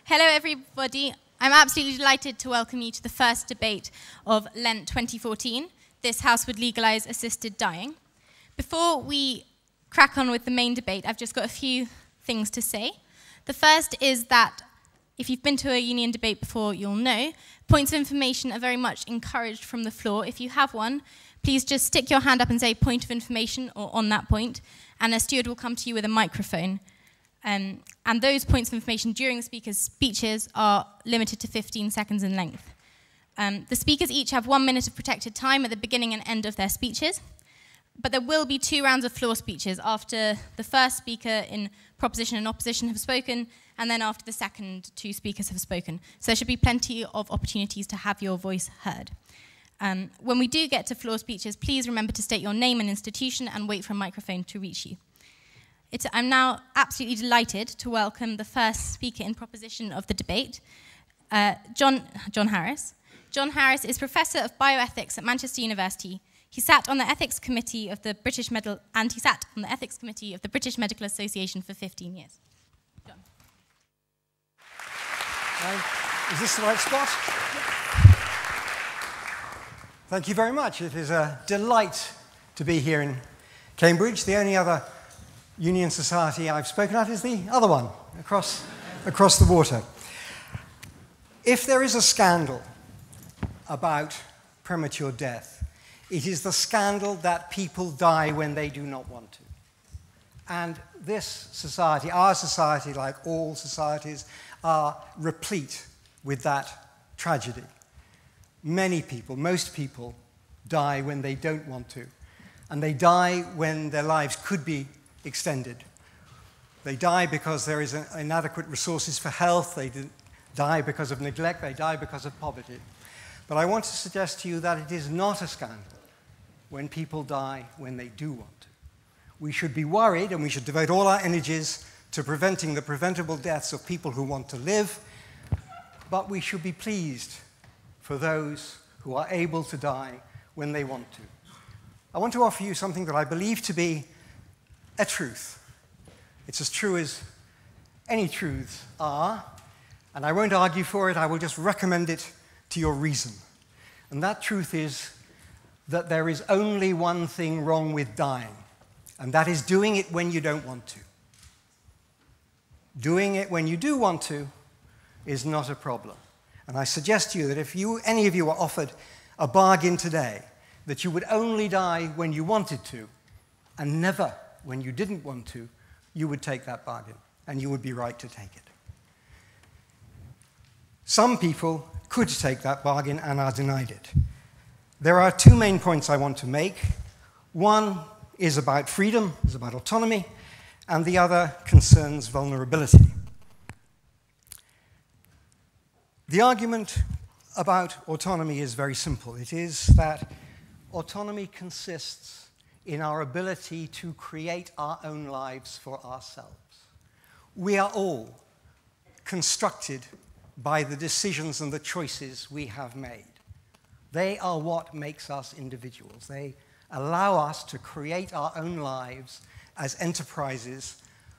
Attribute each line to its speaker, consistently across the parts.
Speaker 1: Hello, everybody. I'm absolutely delighted to welcome you to the first debate of Lent 2014. This House would legalise assisted dying. Before we crack on with the main debate, I've just got a few things to say. The first is that if you've been to a union debate before, you'll know points of information are very much encouraged from the floor. If you have one, please just stick your hand up and say point of information or on that point, and a steward will come to you with a microphone. And those points of information during the speakers' speeches are limited to 15 seconds in length. The speakers each have 1 minute of protected time at the beginning and end of their speeches, but there will be 2 rounds of floor speeches after the first speaker in proposition and opposition have spoken, and then after the second 2 speakers have spoken. So there should be plenty of opportunities to have your voice heard. When we do get to floor speeches, please remember to state your name and institution and wait for a microphone to reach you. I'm now absolutely delighted to welcome the first speaker in proposition of the debate, John Harris. John Harris is Professor of Bioethics at Manchester University. He sat on the Ethics Committee of the British Medical Association for 15 years. John.
Speaker 2: Is this the right spot? Thank you very much. It is a delight to be here in Cambridge. The only other union society I've spoken at is the other one, across the water. If there is a scandal about premature death, it is the scandal that people die when they do not want to. And this society, our society, like all societies, are replete with that tragedy. Many people, most people, die when they don't want to. And they die when their lives could be extended. They die because there is inadequate resources for health. They die because of neglect. They die because of poverty. But I want to suggest to you that it is not a scandal when people die when they do want to. We should be worried, and we should devote all our energies to preventing the preventable deaths of people who want to live, but we should be pleased for those who are able to die when they want to. I want to offer you something that I believe to be a truth. It's as true as any truths are, and I won't argue for it. I will just recommend it to your reason. And that truth is that there is only one thing wrong with dying, and that is doing it when you don't want to. Doing it when you do want to is not a problem. And I suggest to you that if any of you were offered a bargain today, that you would only die when you wanted to, and never when you didn't want to, you would take that bargain, and you would be right to take it. Some people could take that bargain and are denied it. There are 2 main points I want to make. One is about freedom, is about autonomy, and the other concerns vulnerability. The argument about autonomy is very simple. It is that autonomy consists in our ability to create our own lives for ourselves. We are all constructed by the decisions and the choices we have made. They are what makes us individuals. They allow us to create our own lives as enterprises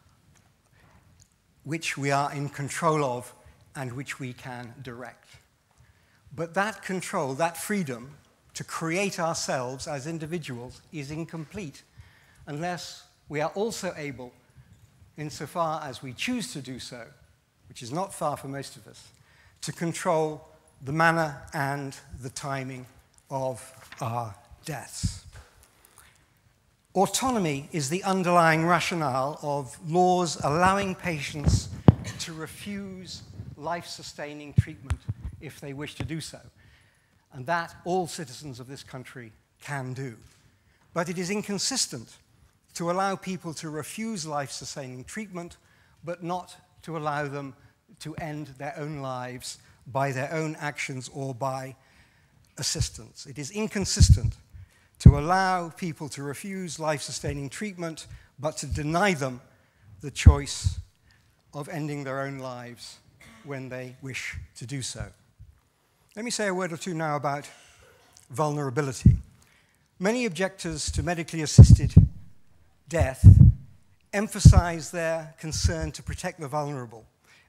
Speaker 2: which we are in control of and which we can direct. But that control, that freedom to create ourselves as individuals is incomplete unless we are also able, insofar as we choose to do so, which is not far for most of us, to control the manner and the timing of our deaths. Autonomy is the underlying rationale of laws allowing patients to refuse life-sustaining treatment if they wish to do so, and that all citizens of this country can do. But it is inconsistent to allow people to refuse life-sustaining treatment, but not to allow them to end their own lives by their own actions or by assistance. It is inconsistent to allow people to refuse life-sustaining treatment, but to deny them the choice of ending their own lives when they wish to do so. Let me say a word or two now about vulnerability. Many objectors to medically assisted death emphasize their concern to protect the vulnerable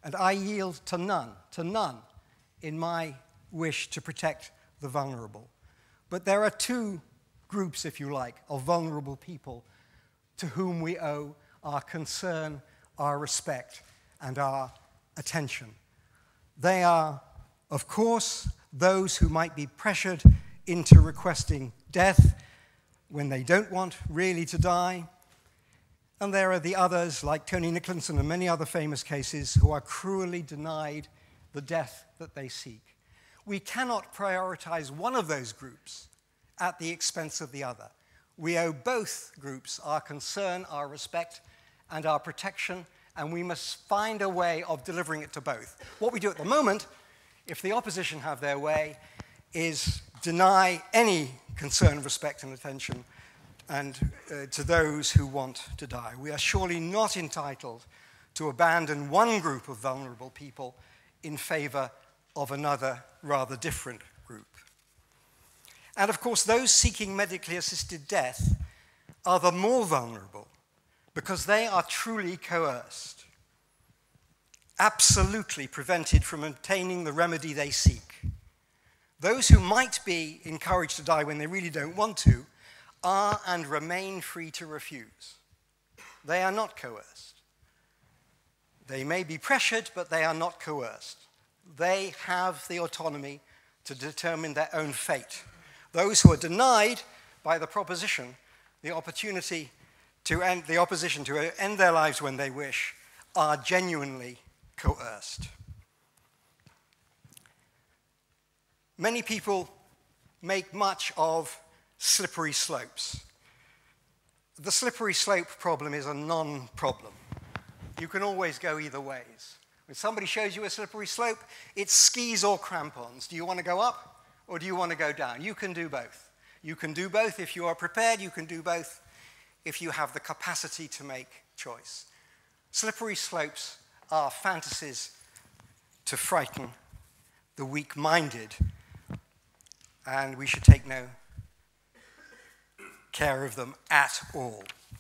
Speaker 2: and I yield to none in my wish to protect the vulnerable. But there are two groups, if you like, of vulnerable people to whom we owe our concern, our respect, and our attention. They are, of course, those who might be pressured into requesting death when they don't want really to die. And there are the others, like Tony Nicholson and many other famous cases, who are cruelly denied the death that they seek. We cannot prioritize one of those groups at the expense of the other. We owe both groups our concern, our respect, and our protection, and we must find a way of delivering it to both. What we do at the moment, if the opposition have their way, is deny any concern, respect, and attention and to those who want to die. We are surely not entitled to abandon one group of vulnerable people in favor of another, rather different group. And of course, those seeking medically assisted death are the more vulnerable because they are truly coerced, absolutely prevented from obtaining the remedy they seek. Those who might be encouraged to die when they really don't want to are and remain free to refuse. They are not coerced. They may be pressured, but they are not coerced. They have the autonomy to determine their own fate. Those who are denied by the proposition the opportunity to end the opposition to end their lives when they wish are genuinely coerced. Many people make much of slippery slopes. The slippery slope problem is a non-problem. You can always go either ways. When somebody shows you a slippery slope, it's skis or crampons. Do you want to go up or do you want to go down? You can do both. You can do both if you are prepared. You can do both if you have the capacity to make choice. Slippery slopes are fantasies to frighten the weak-minded, and we should take no care of them at all.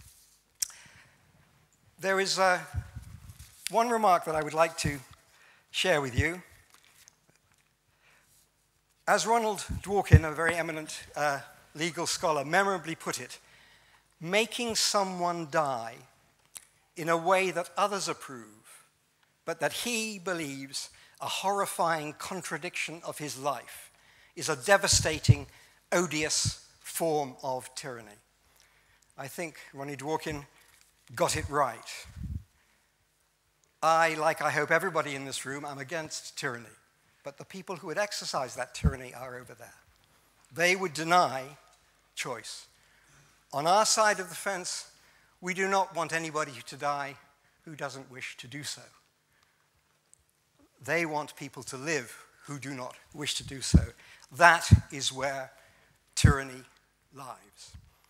Speaker 2: There is one remark that I would like to share with you. As Ronald Dworkin, a very eminent legal scholar, memorably put it, making someone die in a way that others approve, but that he believes a horrifying contradiction of his life, is a devastating, odious form of tyranny. I think Ronnie Dworkin got it right. I, like I hope everybody in this room, am against tyranny. But the people who would exercise that tyranny are over there. They would deny choice. On our side of the fence, we do not want anybody to die who doesn't wish to do so. They want people to live who do not wish to do so. That is where tyranny lies.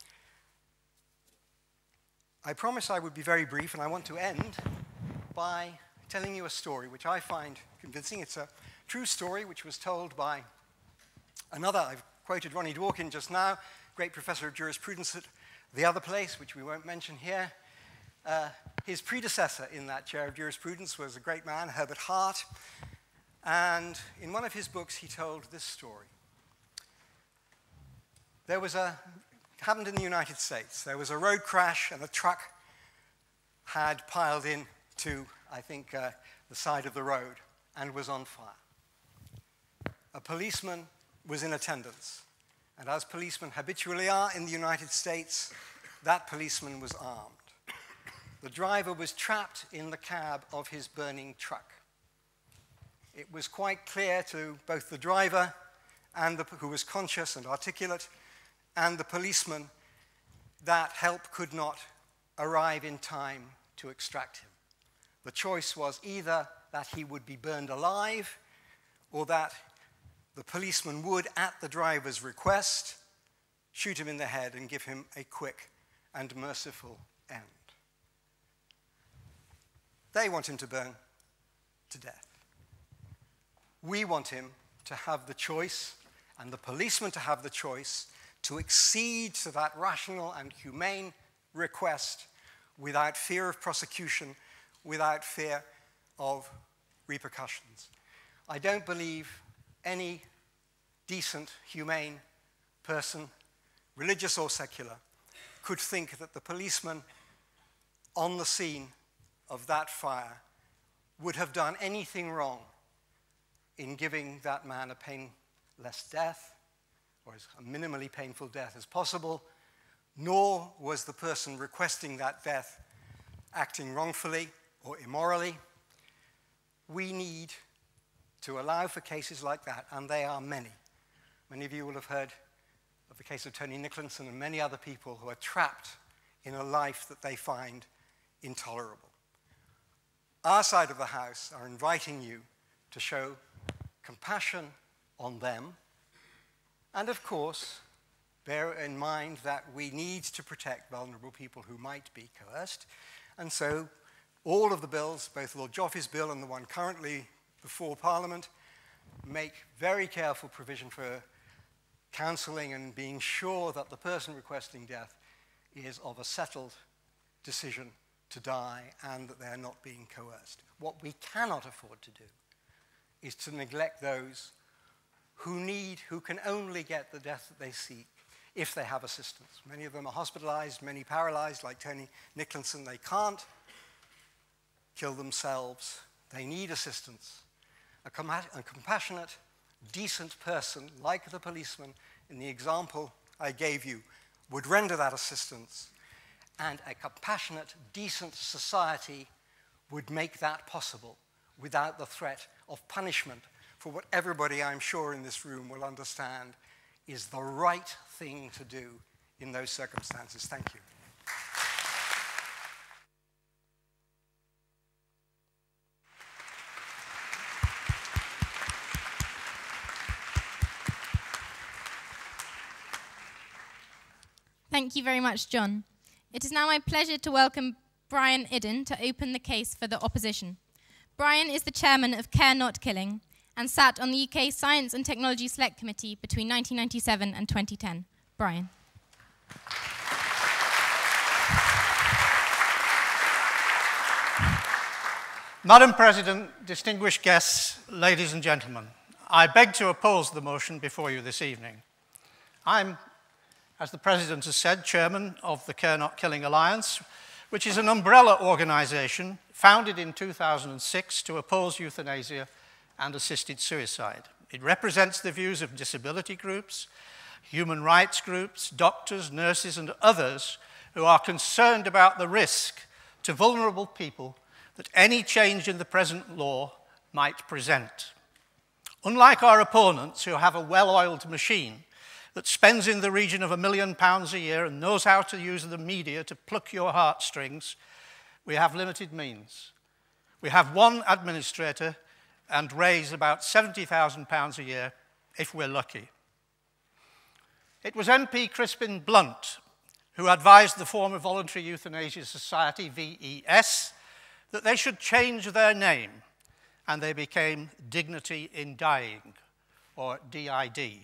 Speaker 2: I promised I would be very brief, and I want to end by telling you a story which I find convincing. It's a true story which was told by another. I've quoted Ronnie Dworkin just now, great professor of jurisprudence at the other place, which we won't mention here. His predecessor in that chair of jurisprudence was a great man, Herbert Hart, and in one of his books he told this story. Happened in the United States. There was a road crash and a truck had piled into, I think, the side of the road and was on fire. A policeman was in attendance, and as policemen habitually are in the United States, that policeman was armed. The driver was trapped in the cab of his burning truck. It was quite clear to both the driver, who was conscious and articulate, and the policeman that help could not arrive in time to extract him. The choice was either that he would be burned alive or that the policeman would, at the driver's request, shoot him in the head and give him a quick and merciful end. They want him to burn to death. We want him to have the choice, and the policeman to have the choice, to accede to that rational and humane request without fear of prosecution, without fear of repercussions. I don't believe any decent, humane person, religious or secular, could think that the policeman on the scene of that fire would have done anything wrong in giving that man a painless death, or as a minimally painful death as possible, nor was the person requesting that death acting wrongfully or immorally. We need to allow for cases like that, and they are many. Many of you will have heard of the case of Tony Nicholson and many other people who are trapped in a life that they find intolerable. Our side of the house are inviting you to show compassion on them, and of course, bear in mind that we need to protect vulnerable people who might be coerced. And so all of the bills, both Lord Joffe's bill and the one currently before Parliament, make very careful provision for counselling and being sure that the person requesting death is of a settled decision to die and that they're not being coerced. What we cannot afford to do is to neglect those who can only get the death that they seek if they have assistance. Many of them are hospitalized, many paralyzed, like Tony Nicholson. They can't kill themselves. They need assistance. A compassionate, decent person, like the policeman in the example I gave you, would render that assistance, and a compassionate, decent society would make that possible without the threat of punishment for what everybody, I'm sure, in this room will understand is the right thing to do in those circumstances. Thank you.
Speaker 1: Thank you very much, John. It is now my pleasure to welcome Brian Idden to open the case for the opposition. Brian is the chairman of Care Not Killing and sat on the UK Science and Technology Select Committee between 1997 and 2010. Brian.
Speaker 3: Madam President, distinguished guests, ladies and gentlemen, I beg to oppose the motion before you this evening. I'm, as the President has said, chairman of the Care Not Killing Alliance, which is an umbrella organisation founded in 2006 to oppose euthanasia and assisted suicide. It represents the views of disability groups, human rights groups, doctors, nurses, and others who are concerned about the risk to vulnerable people that any change in the present law might present. Unlike our opponents, who have a well-oiled machine that spends in the region of £1 million a year and knows how to use the media to pluck your heartstrings, we have limited means. We have one administrator and raise about £70,000 a year if we're lucky. It was MP Crispin Blunt who advised the former Voluntary Euthanasia Society, VES, that they should change their name, and they became Dignity in Dying, or DID,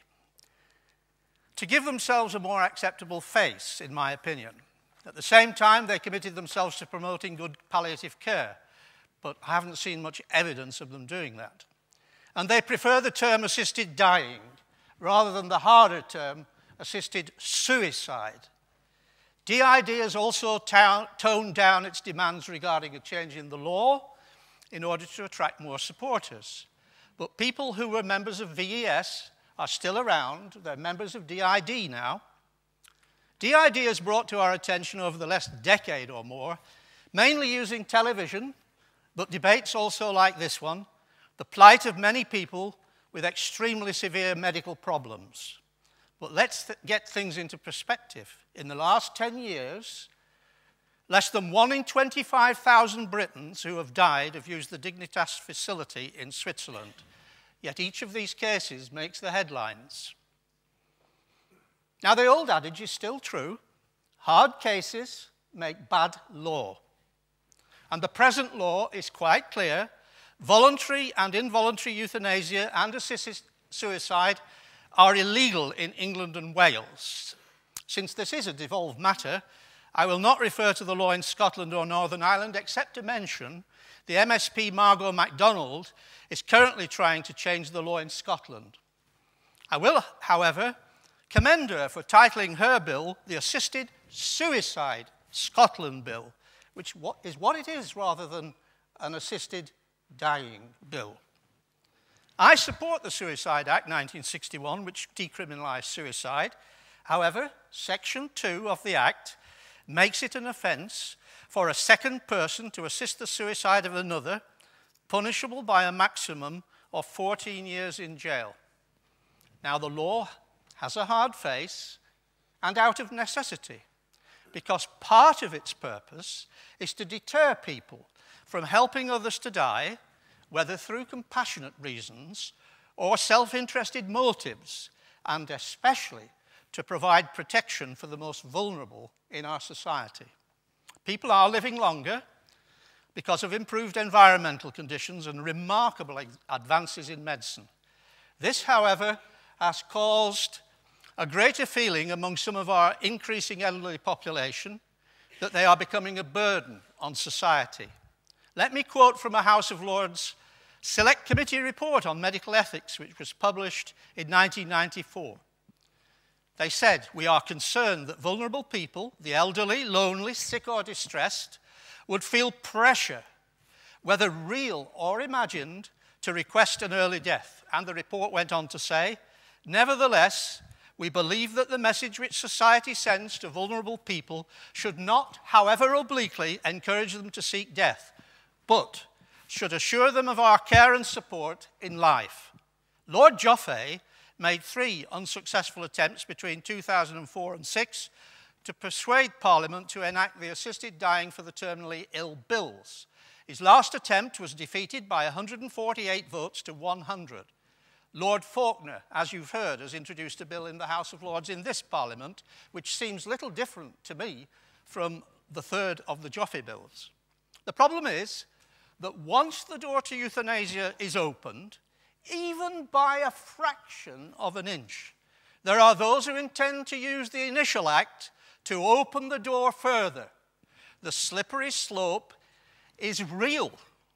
Speaker 3: to give themselves a more acceptable face, in my opinion. At the same time, they committed themselves to promoting good palliative care, but I haven't seen much evidence of them doing that. And they prefer the term assisted dying rather than the harder term assisted suicide. DID has also toned down its demands regarding a change in the law in order to attract more supporters. But people who were members of VES are still around. They're members of DID now. DID has brought to our attention over the last decade or more, mainly using television, but debates also like this one, the plight of many people with extremely severe medical problems. But let's get things into perspective. In the last 10 years, less than 1 in 25,000 Britons who have died have used the Dignitas facility in Switzerland. Yet each of these cases makes the headlines. Now, the old adage is still true. Hard cases make bad law. And the present law is quite clear. Voluntary and involuntary euthanasia and assisted suicide are illegal in England and Wales. Since this is a devolved matter, I will not refer to the law in Scotland or Northern Ireland except to mention the MSP Margot MacDonald is currently trying to change the law in Scotland. I will, however, commend her for titling her bill the Assisted Suicide Scotland Bill, which is what it is rather than an assisted dying bill. I support the Suicide Act 1961, which decriminalised suicide. However, Section 2 of the Act makes it an offence for a second person to assist the suicide of another, punishable by a maximum of 14 years in jail. Now, the law has a hard face and out of necessity, because part of its purpose is to deter people from helping others to die, whether through compassionate reasons or self-interested motives, and especially to provide protection for the most vulnerable in our society. People are living longer because of improved environmental conditions and remarkable advances in medicine. This, however, has caused a greater feeling among some of our increasing elderly population that they are becoming a burden on society. Let me quote from a House of Lords Select Committee report on medical ethics, which was published in 1994. They said, "We are concerned that vulnerable people, the elderly, lonely, sick or distressed, would feel pressure, whether real or imagined, to request an early death." And the report went on to say, "Nevertheless, we believe that the message which society sends to vulnerable people should not, however obliquely, encourage them to seek death, but should assure them of our care and support in life." Lord Joffe made 3 unsuccessful attempts between 2004 and 2006 to persuade Parliament to enact the assisted dying for the terminally ill bills. His last attempt was defeated by 148 votes to 100. Lord Falconer, as you've heard, has introduced a bill in the House of Lords in this Parliament, which seems little different to me from the third of the Joffe bills. The problem is that once the door to euthanasia is opened, even by a fraction of an inch, there are those who intend to use the initial act to open the door further. The slippery slope is real.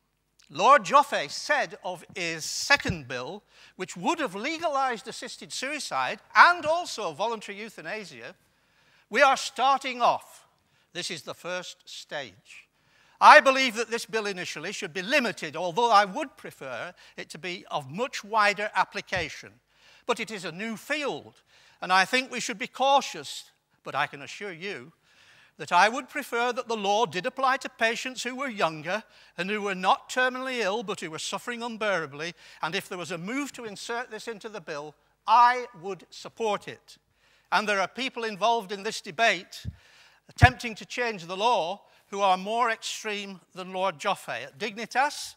Speaker 3: Lord Joffe said of his second bill, which would have legalised assisted suicide and also voluntary euthanasia, "We are starting off. This is the first stage." I believe that this bill initially should be limited, although I would prefer it to be of much wider application. But it is a new field, and I think we should be cautious. But I can assure you that I would prefer that the law did apply to patients who were younger and who were not terminally ill but who were suffering unbearably, and if there was a move to insert this into the bill, I would support it. And there are people involved in this debate attempting to change the law who are more extreme than Lord Joffe. At Dignitas,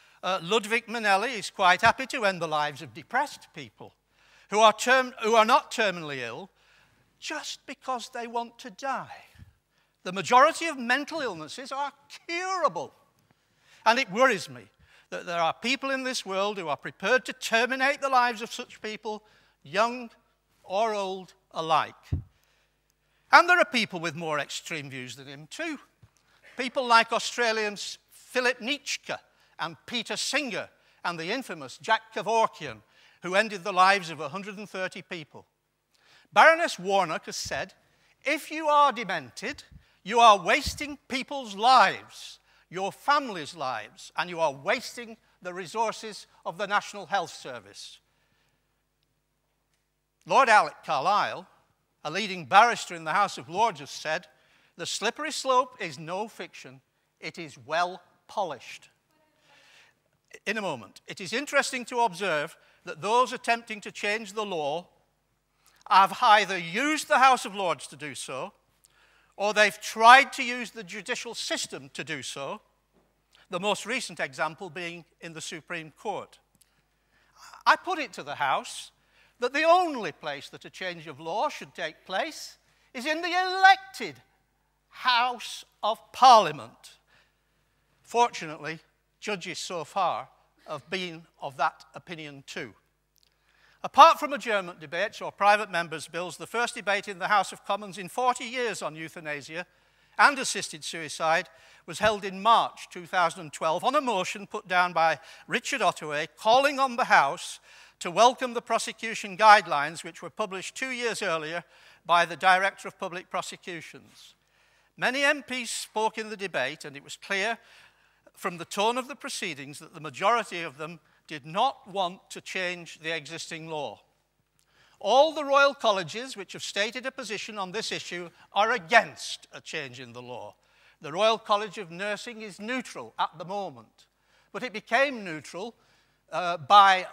Speaker 3: Ludwig Manelli is quite happy to end the lives of depressed people who are not terminally ill just because they want to die. The majority of mental illnesses are curable. And it worries me that there are people in this world who are prepared to terminate the lives of such people, young or old alike. And there are people with more extreme views than him too. People like Australians Philip Nitschke and Peter Singer and the infamous Jack Kevorkian, who ended the lives of 130 people. Baroness Warnock has said, "If you are demented, you are wasting people's lives, your families' lives, and you are wasting the resources of the National Health Service." Lord Alec Carlisle, a leading barrister in the House of Lords, has said, "The slippery slope is no fiction, it is well polished." In a moment, it is interesting to observe that those attempting to change the law have either used the House of Lords to do so, or they've tried to use the judicial system to do so, the most recent example being in the Supreme Court. I put it to the House that the only place that a change of law should take place is in the elected House of Parliament. Fortunately, judges so far have been of that opinion too. Apart from adjournment debates or private members' bills, the first debate in the House of Commons in 40 years on euthanasia and assisted suicide was held in March 2012 on a motion put down by Richard Ottaway calling on the House to welcome the prosecution guidelines which were published 2 years earlier by the Director of Public Prosecutions. Many MPs spoke in the debate, and it was clear from the tone of the proceedings that the majority of them did not want to change the existing law. All the Royal Colleges which have stated a position on this issue are against a change in the law. The Royal College of Nursing is neutral at the moment, but it became neutral by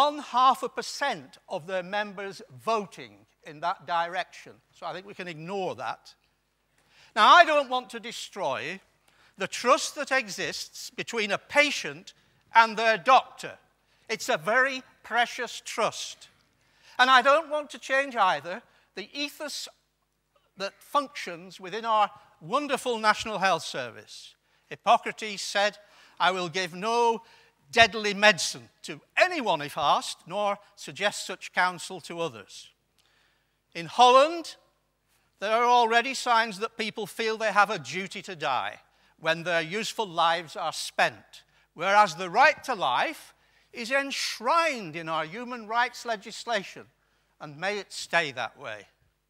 Speaker 3: 0.5% of their members voting in that direction. So I think we can ignore that. Now, I don't want to destroy the trust that exists between a patient and their doctor. It's a very precious trust. And I don't want to change either the ethos that functions within our wonderful National Health Service. Hippocrates said, "I will give no deadly medicine to anyone if asked, nor suggest such counsel to others." In Holland, there are already signs that people feel they have a duty to die when their useful lives are spent, whereas the right to life is enshrined in our human rights legislation, and may it stay that way.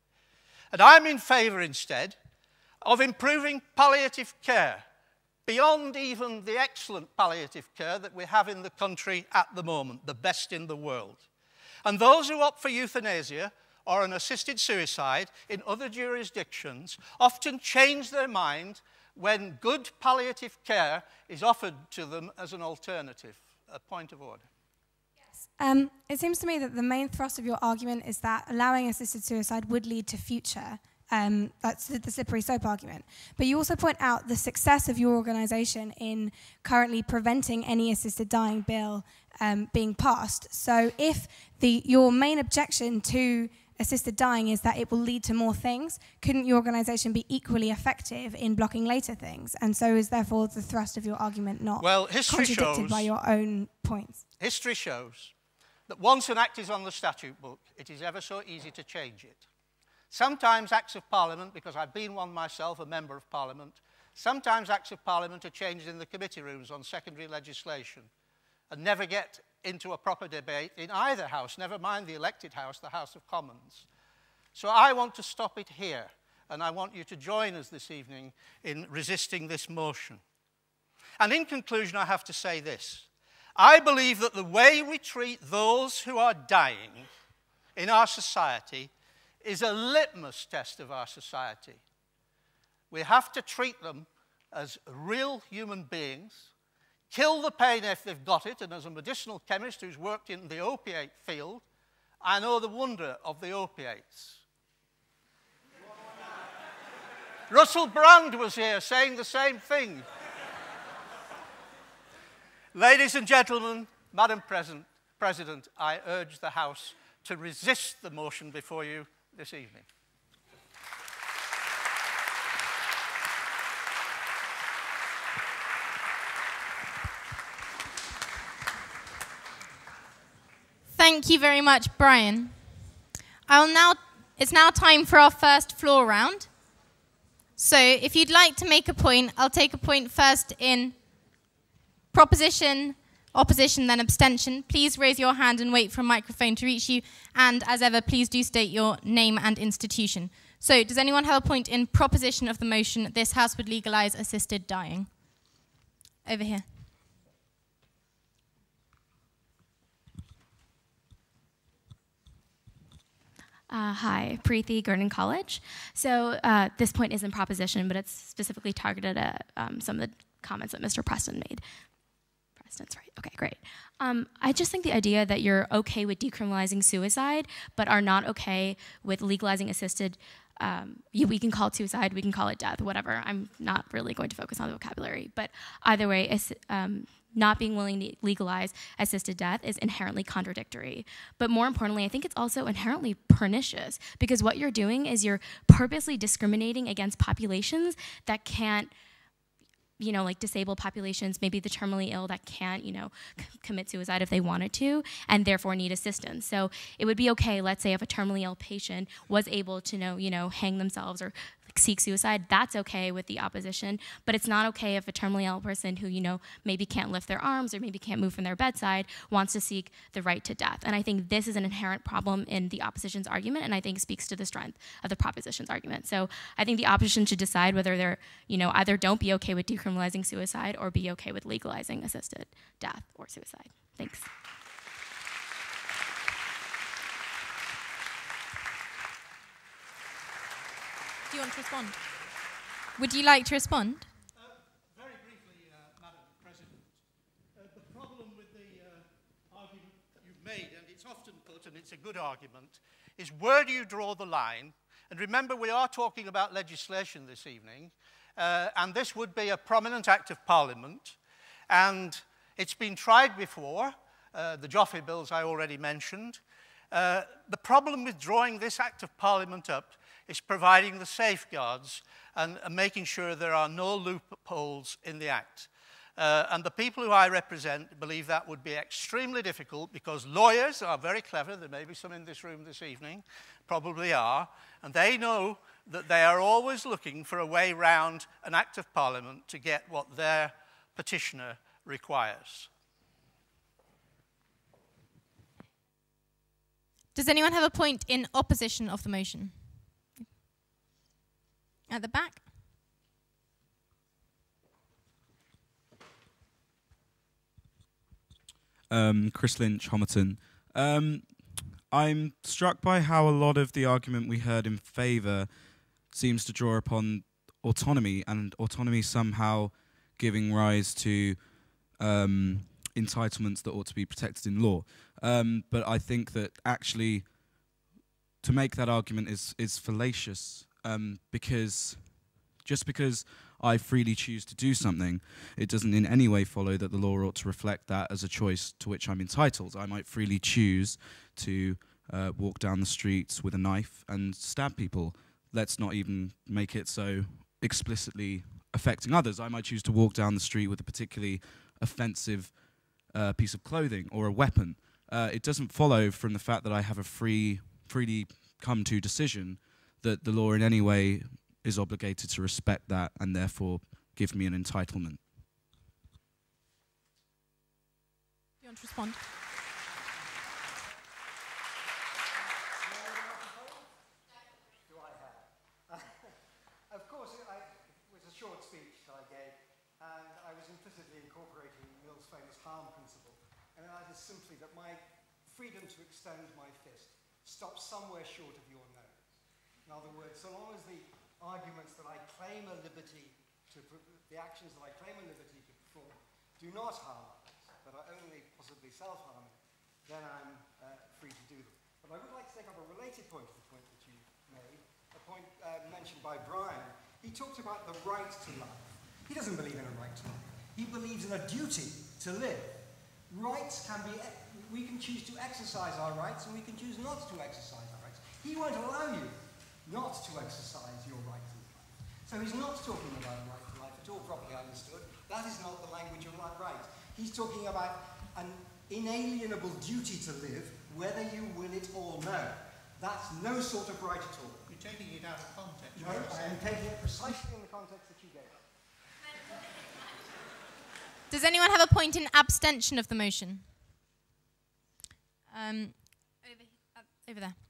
Speaker 3: And I'm in favour instead of improving palliative care beyond even the excellent palliative care that we have in the country at the moment, the best in the world. And those who opt for euthanasia or an assisted suicide in other jurisdictions often change their mind when good palliative care is offered to them as an alternative. A point of order.
Speaker 4: Yes. It seems to me that the main thrust of your argument is that allowing assisted suicide would lead to future. That's the slippery slope argument. But you also point out the success of your organisation in currently preventing any assisted dying bill being passed. So if your main objection to assisted dying is that it will lead to more things, couldn't your organisation be equally effective in blocking later things? And so is therefore the thrust of your argument not contradicted by your own points?
Speaker 3: History shows that once an act is on the statute book, it is ever so easy to change it. Sometimes acts of parliament, because I've been one myself, a member of parliament, sometimes acts of parliament are changed in the committee rooms on secondary legislation and never get into a proper debate in either house, never mind the elected house, the House of Commons. So I want to stop it here, and I want you to join us this evening in resisting this motion. And in conclusion, I have to say this. I believe that the way we treat those who are dying in our society is a litmus test of our society. We have to treat them as real human beings, kill the pain if they've got it, and as a medicinal chemist who's worked in the opiate field, I know the wonder of the opiates. Russell Brand was here saying the same thing. Ladies and gentlemen, Madam President, I urge the House to resist the motion before you this evening.
Speaker 1: Thank you very much, Brian. It's now time for our first floor round. So if you'd like to make a point, I'll take a point first in proposition, opposition, then abstention. Please raise your hand and wait for a microphone to reach you. And as ever, please do state your name and institution. So does anyone have a point in proposition of the motion, this House would legalise assisted dying? Over here.
Speaker 5: Hi, Preeti, Gurdon College. So this point isn't proposition, but it's specifically targeted at some of the comments that Mr. Preston made. Preston's right. Okay, great. I just think the idea that you're okay with decriminalizing suicide, but are not okay with legalizing assisted, we can call it suicide, we can call it death, whatever. I'm not really going to focus on the vocabulary, but either way, not being willing to legalize assisted death is inherently contradictory. But more importantly, I think it's also inherently pernicious, because what you're doing is you're purposely discriminating against populations that can't, like disabled populations, maybe the terminally ill that can't, commit suicide if they wanted to, and therefore need assistance. So it would be okay, let's say, if a terminally ill patient was able to hang themselves or seek suicide, that's okay with the opposition, but it's not okay if a terminally ill person who, you know, maybe can't lift their arms or maybe can't move from their bedside wants to seek the right to death. And I think this is an inherent problem in the opposition's argument, and I think speaks to the strength of the proposition's argument. So I think the opposition should decide whether they're, you know, either don't be okay with decriminalizing suicide or be okay with legalizing assisted death or suicide. Thanks.
Speaker 1: Do you want to respond? Would you like to respond?
Speaker 3: Very briefly, Madam President. The problem with the argument you've made, and it's often put, and it's a good argument, is where do you draw the line? And remember, we are talking about legislation this evening, and this would be a prominent act of Parliament, and it's been tried before, the Joffe bills I already mentioned. The problem with drawing this act of Parliament up is providing the safeguards and making sure there are no loopholes in the Act. And the people who I represent believe that would be extremely difficult because lawyers are very clever. There may be some in this room this evening, probably are, and they know that they are always looking for a way round an Act of Parliament to get what their petitioner requires.
Speaker 1: Does anyone have a point in opposition of the motion? At the back.
Speaker 6: Chris Lynch, Homerton. I'm struck by how a lot of the argument we heard in favour seems to draw upon autonomy, and autonomy somehow giving rise to entitlements that ought to be protected in law. But I think that actually to make that argument is fallacious. Because just because I freely choose to do something, it doesn't in any way follow that the law ought to reflect that as a choice to which I'm entitled. I might freely choose to walk down the streets with a knife and stab people. Let's not even make it so explicitly affecting others. I might choose to walk down the street with a particularly offensive piece of clothing or a weapon. It doesn't follow from the fact that I have a freely come to decision that the law in any way is obligated to respect that and therefore give me an entitlement.
Speaker 1: Do you want to respond?
Speaker 2: Of course, it was a short speech that I gave, and I was implicitly incorporating Mill's famous harm principle, and that is simply that my freedom to extend my fist stops somewhere short of your nose. In other words, so long as the arguments that I claim a liberty to, the actions that I claim a liberty to perform do not harm others, but are only possibly self-harming, then I'm free to do them. But I would like to take up a related point to the point that you made, a point mentioned by Brian. He talked about the right to life. He doesn't believe in a right to life. He believes in a duty to live. Rights can be, we can choose to exercise our rights and we can choose not to exercise our rights. He won't allow you not to exercise your right to life. So he's not talking about a right to life at all, properly understood. That is not the language of rights. He's talking about an inalienable duty to live, whether you will it or no. That's no sort of right at all.
Speaker 3: You're taking it out of context.
Speaker 2: No, I am taking it precisely in the context that you gave.
Speaker 1: Does anyone have a point in abstention of the motion? Over there.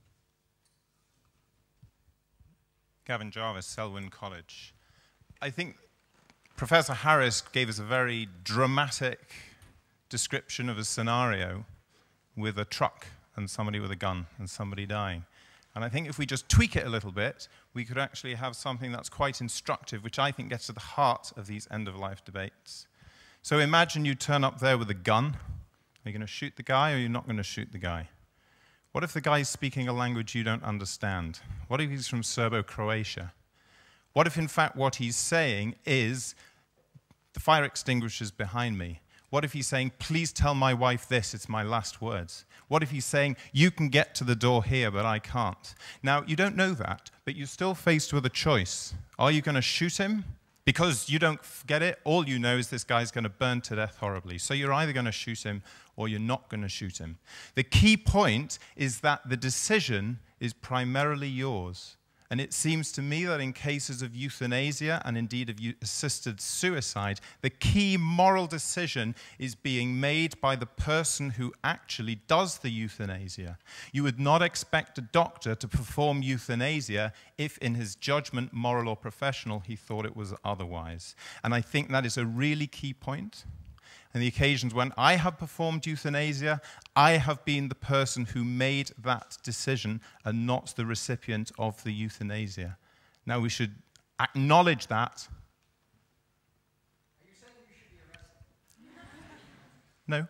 Speaker 7: Gavin Jarvis, Selwyn College. I think Professor Harris gave us a very dramatic description of a scenario with a truck and somebody with a gun and somebody dying. And I think if we just tweak it a little bit, we could actually have something that's quite instructive, which I think gets to the heart of these end-of-life debates. So imagine you turn up there with a gun. Are you going to shoot the guy or are you not going to shoot the guy? What if the guy's speaking a language you don't understand? What if he's from Serbo-Croatia? What if, in fact, what he's saying is, the fire extinguisher's behind me? What if he's saying, please tell my wife this, it's my last words? What if he's saying, you can get to the door here, but I can't? Now, you don't know that, but you're still faced with a choice. Are you going to shoot him? Because you don't get it, all you know is this guy's going to burn to death horribly. So you're either going to shoot him or you're not going to shoot him. The key point is that the decision is primarily yours. And it seems to me that in cases of euthanasia and indeed of assisted suicide, the key moral decision is being made by the person who actually does the euthanasia. You would not expect a doctor to perform euthanasia if in his judgment, moral or professional, he thought it was otherwise. And I think that is a really key point. And the occasions when I have performed euthanasia, I have been the person who made that decision and not the recipient of the euthanasia. Now we should acknowledge that.
Speaker 2: Are you saying you should be arrested?
Speaker 7: No.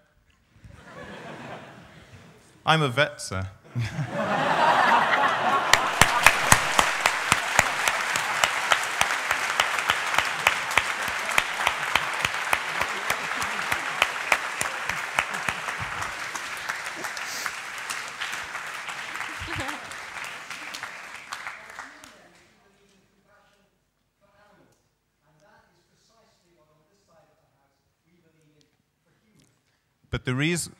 Speaker 7: I'm a vet, sir. But the reason...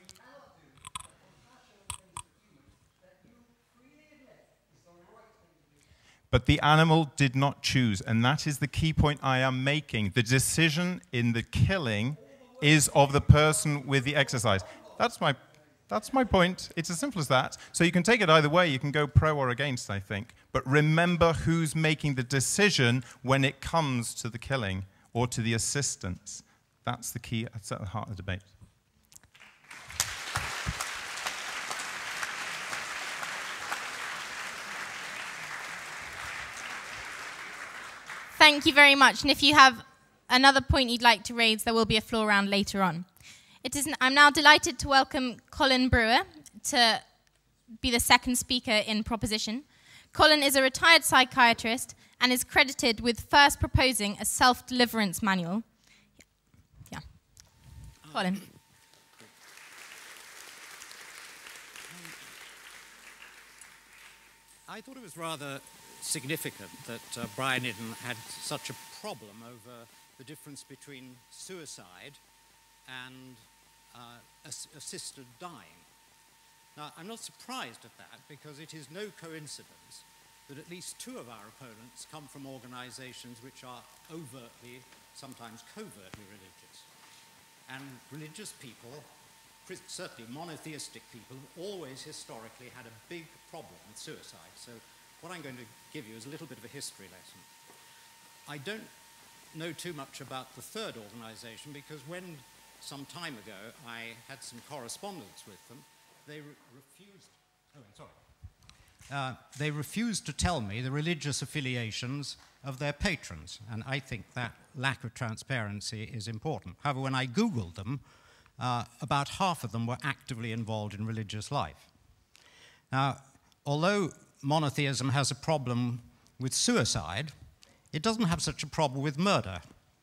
Speaker 7: But the animal did not choose, and that is the key point I am making. The decision in the killing is of the person with the exercise. That's my point. It's as simple as that. So you can take it either way. You can go pro or against, I think. But remember who's making the decision when it comes to the killing or to the assistance. That's the key. That's at the heart of the debate.
Speaker 1: Thank you very much. And if you have another point you'd like to raise, there will be a floor round later on. I'm now delighted to welcome Colin Brewer to be the second speaker in proposition. Colin is a retired psychiatrist and is credited with first proposing a self-deliverance manual. Yeah. Colin.
Speaker 8: I thought it was rather significant that Brian Eden had such a problem over the difference between suicide and assisted dying. Now, I'm not surprised at that because it is no coincidence that at least two of our opponents come from organizations which are overtly, sometimes covertly religious. And religious people, certainly monotheistic people, have always historically had a big problem with suicide. So what I'm going to give you is a little bit of a history lesson. I don't know too much about the third organization because when, some time ago, I had some correspondence with them, they they refused to tell me the religious affiliations of their patrons, and I think that lack of transparency is important. However, when I Googled them, about half of them were actively involved in religious life. Now, although monotheism has a problem with suicide, it doesn't have such a problem with murder.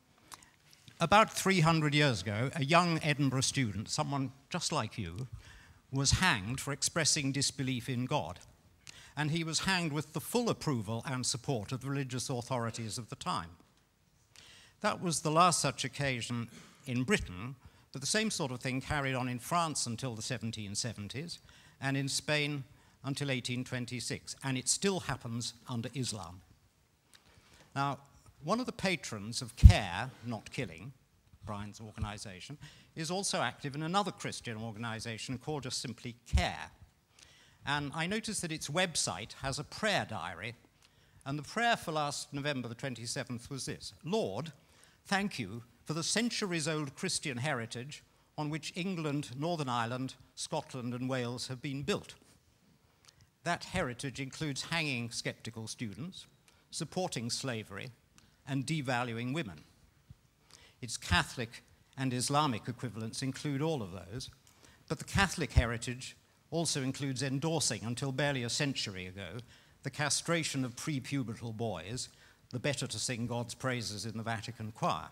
Speaker 8: About 300 years ago, a young Edinburgh student, someone just like you, was hanged for expressing disbelief in God. And he was hanged with the full approval and support of the religious authorities of the time. That was the last such occasion in Britain, but the same sort of thing carried on in France until the 1770s, and in Spain until 1826, and it still happens under Islam. Now, one of the patrons of CARE, not killing, Brian's organization, is also active in another Christian organization called just simply CARE. And I noticed that its website has a prayer diary, and the prayer for last November the 27th was this: Lord, thank you for the centuries-old Christian heritage on which England, Northern Ireland, Scotland, and Wales have been built. That heritage includes hanging skeptical students, supporting slavery, and devaluing women. Its Catholic and Islamic equivalents include all of those, but the Catholic heritage also includes endorsing, until barely a century ago, the castration of prepubertal boys, the better to sing God's praises in the Vatican choir.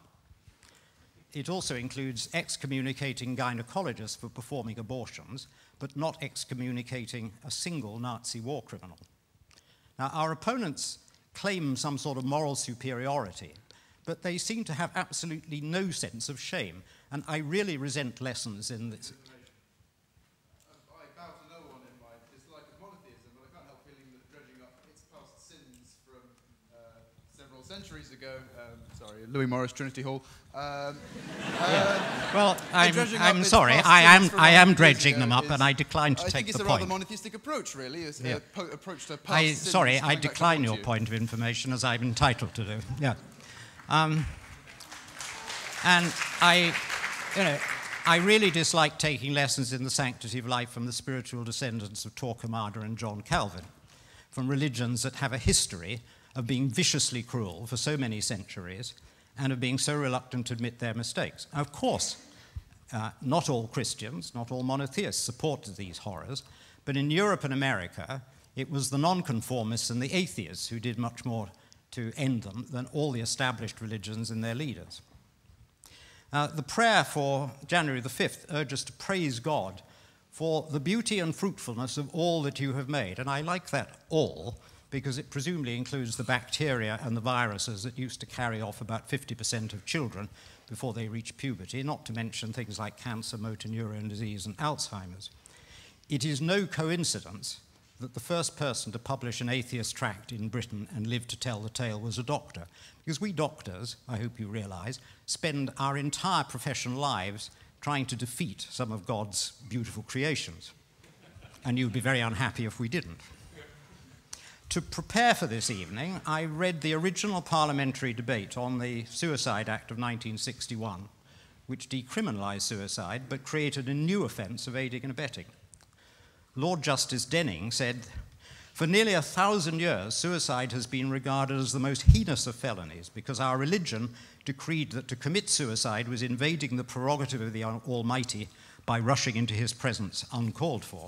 Speaker 8: It also includes excommunicating gynecologists for performing abortions, but not excommunicating a single Nazi war criminal. Now, our opponents claim some sort of moral superiority, but they seem to have absolutely no sense of shame, and I really resent lessons in this.
Speaker 9: I bow to no one in my dislike of monotheism, but I can't help feeling that dredging up its past sins ago. Sorry, Louis Morris, Trinity Hall.
Speaker 8: Well, I'm sorry. I am dredging them up, and I decline to take the point.
Speaker 9: I think it's a rather monotheistic approach, really. Approach to past
Speaker 8: sorry, I decline your point of information, as I'm entitled to do. Yeah. And I really dislike taking lessons in the sanctity of life from the spiritual descendants of Torquemada and John Calvin, from religions that have a history of being viciously cruel for so many centuries and of being so reluctant to admit their mistakes. Now, of course, not all Christians, not all monotheists supported these horrors, but in Europe and America, it was the nonconformists and the atheists who did much more to end them than all the established religions and their leaders. The prayer for January the 5th urges to praise God for the beauty and fruitfulness of all that you have made. And I like that all, because it presumably includes the bacteria and the viruses that used to carry off about 50% of children before they reach puberty, not to mention things like cancer, motor neuron disease, and Alzheimer's. It is no coincidence that the first person to publish an atheist tract in Britain and live to tell the tale was a doctor. Because we doctors, I hope you realise, spend our entire professional lives trying to defeat some of God's beautiful creations. And you'd be very unhappy if we didn't. To prepare for this evening, I read the original parliamentary debate on the Suicide Act of 1961, which decriminalised suicide but created a new offence of aiding and abetting. Lord Justice Denning said, "For nearly 1,000 years, suicide has been regarded as the most heinous of felonies because our religion decreed that to commit suicide was invading the prerogative of the Almighty by rushing into his presence uncalled for."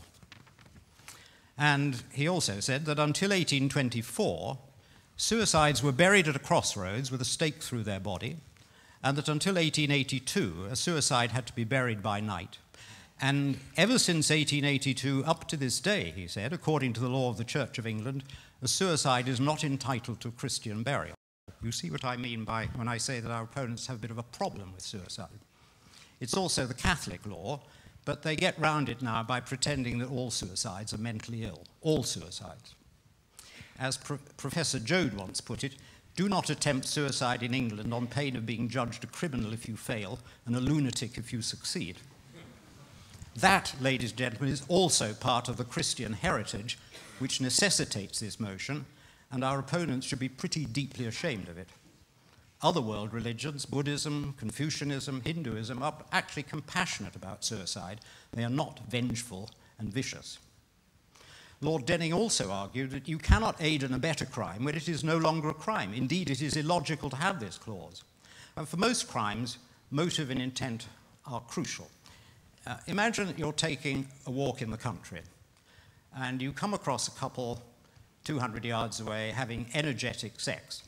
Speaker 8: And he also said that until 1824, suicides were buried at a crossroads with a stake through their body, and that until 1882, a suicide had to be buried by night. And ever since 1882, up to this day, he said, according to the law of the Church of England, a suicide is not entitled to Christian burial. You see what I mean by when I say that our opponents have a bit of a problem with suicide. It's also the Catholic law, but they get round it now by pretending that all suicides are mentally ill. All suicides. As Professor Jode once put it, do not attempt suicide in England on pain of being judged a criminal if you fail and a lunatic if you succeed. That, ladies and gentlemen, is also part of the Christian heritage which necessitates this motion, and our opponents should be pretty deeply ashamed of it. Other world religions, Buddhism, Confucianism, Hinduism, are actually compassionate about suicide. They are not vengeful and vicious. Lord Denning also argued that you cannot aid and abet a crime when it is no longer a crime. Indeed, it is illogical to have this clause. And for most crimes, motive and intent are crucial. Imagine that you're taking a walk in the country and you come across a couple 200 yards away having energetic sex.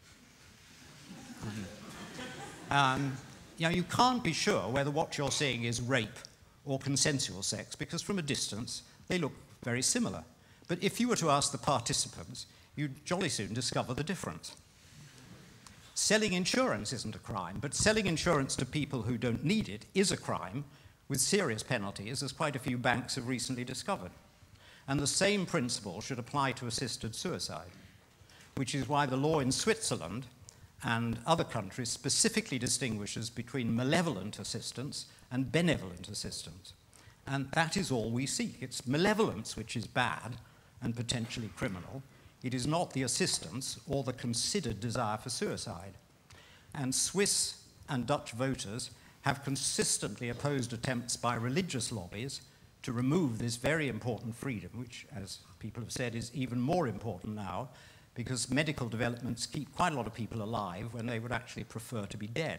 Speaker 8: You can't be sure whether what you're seeing is rape or consensual sex because from a distance they look very similar. But if you were to ask the participants, you'd jolly soon discover the difference. Selling insurance isn't a crime, but selling insurance to people who don't need it is a crime with serious penalties, as quite a few banks have recently discovered. And the same principle should apply to assisted suicide, which is why the law in Switzerland and other countries specifically distinguishes between malevolent assistance and benevolent assistance. And that is all we seek. It's malevolence which is bad and potentially criminal. It is not the assistance or the considered desire for suicide. And Swiss and Dutch voters have consistently opposed attempts by religious lobbies to remove this very important freedom, which, as people have said, is even more important now because medical developments keep quite a lot of people alive when they would actually prefer to be dead.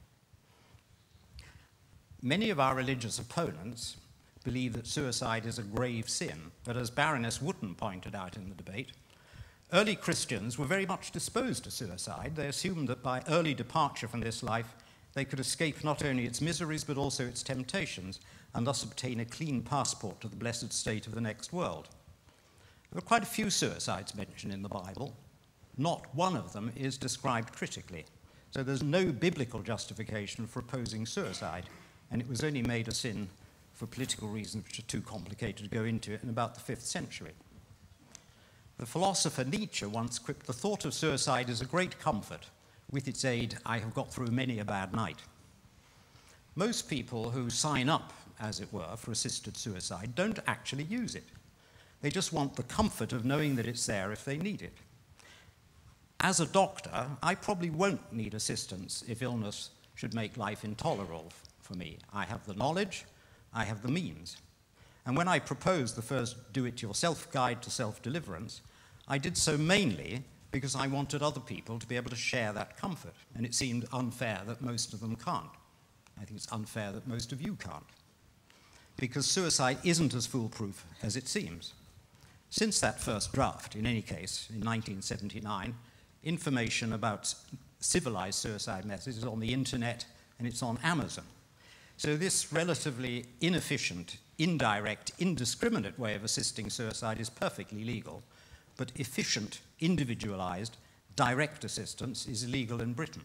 Speaker 8: Many of our religious opponents believe that suicide is a grave sin, but as Baroness Wootton pointed out in the debate, early Christians were very much disposed to suicide. They assumed that by early departure from this life, they could escape not only its miseries but also its temptations, and thus obtain a clean passport to the blessed state of the next world. There are quite a few suicides mentioned in the Bible. Not one of them is described critically. So there's no biblical justification for opposing suicide, and it was only made a sin for political reasons which are too complicated to go into in about the 5th century. The philosopher Nietzsche once quipped, "The thought of suicide is a great comfort With its aid, I have got through many a bad night. Most people who sign up, as it were, for assisted suicide don't actually use it. They just want the comfort of knowing that it's there if they need it. As a doctor, I probably won't need assistance if illness should make life intolerable for me. I have the knowledge, I have the means. And when I proposed the first do-it-yourself guide to self-deliverance, I did so mainly because I wanted other people to be able to share that comfort. And it seemed unfair that most of them can't. I think it's unfair that most of you can't. Because suicide isn't as foolproof as it seems. Since that first draft, in any case, in 1979, information about civilized suicide methods is on the internet and it's on Amazon. So this relatively inefficient, indirect, indiscriminate way of assisting suicide is perfectly legal, but efficient, individualized, direct assistance is illegal in Britain.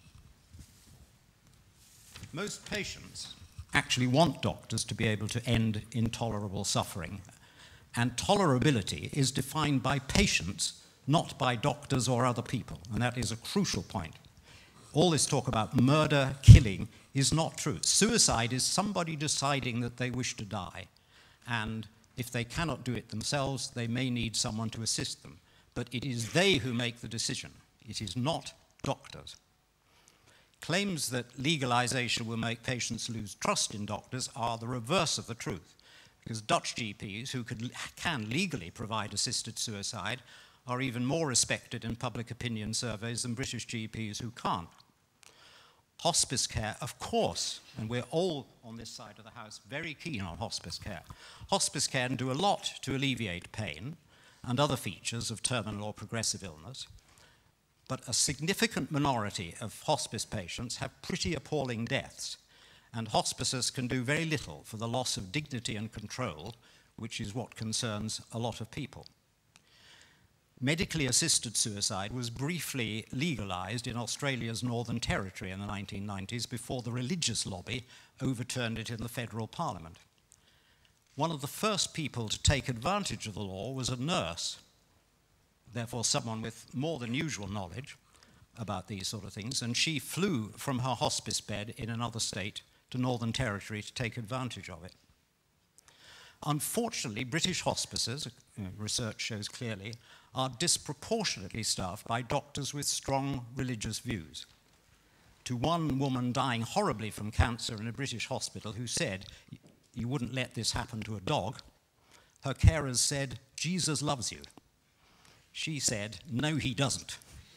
Speaker 8: Most patients actually want doctors to be able to end intolerable suffering, and tolerability is defined by patients, not by doctors or other people, and that is a crucial point. All this talk about murder, killing, is not true. Suicide is somebody deciding that they wish to die, and if they cannot do it themselves, they may need someone to assist them. But it is they who make the decision. It is not doctors. Claims that legalization will make patients lose trust in doctors are the reverse of the truth, because Dutch GPs who can legally provide assisted suicide are even more respected in public opinion surveys than British GPs who can't. Hospice care, of course, and we're all on this side of the house very keen on hospice care. Hospice care can do a lot to alleviate pain and other features of terminal or progressive illness, but a significant minority of hospice patients have pretty appalling deaths, and hospices can do very little for the loss of dignity and control, which is what concerns a lot of people. Medically assisted suicide was briefly legalized in Australia's Northern Territory in the 1990s before the religious lobby overturned it in the federal parliament. One of the first people to take advantage of the law was a nurse, therefore someone with more than usual knowledge about these sort of things, and she flew from her hospice bed in another state to Northern Territory to take advantage of it. Unfortunately, British hospices, research shows clearly, are disproportionately staffed by doctors with strong religious views. To one woman dying horribly from cancer in a British hospital who said, "You wouldn't let this happen to a dog," her carers said, "Jesus loves you." She said, "No, he doesn't."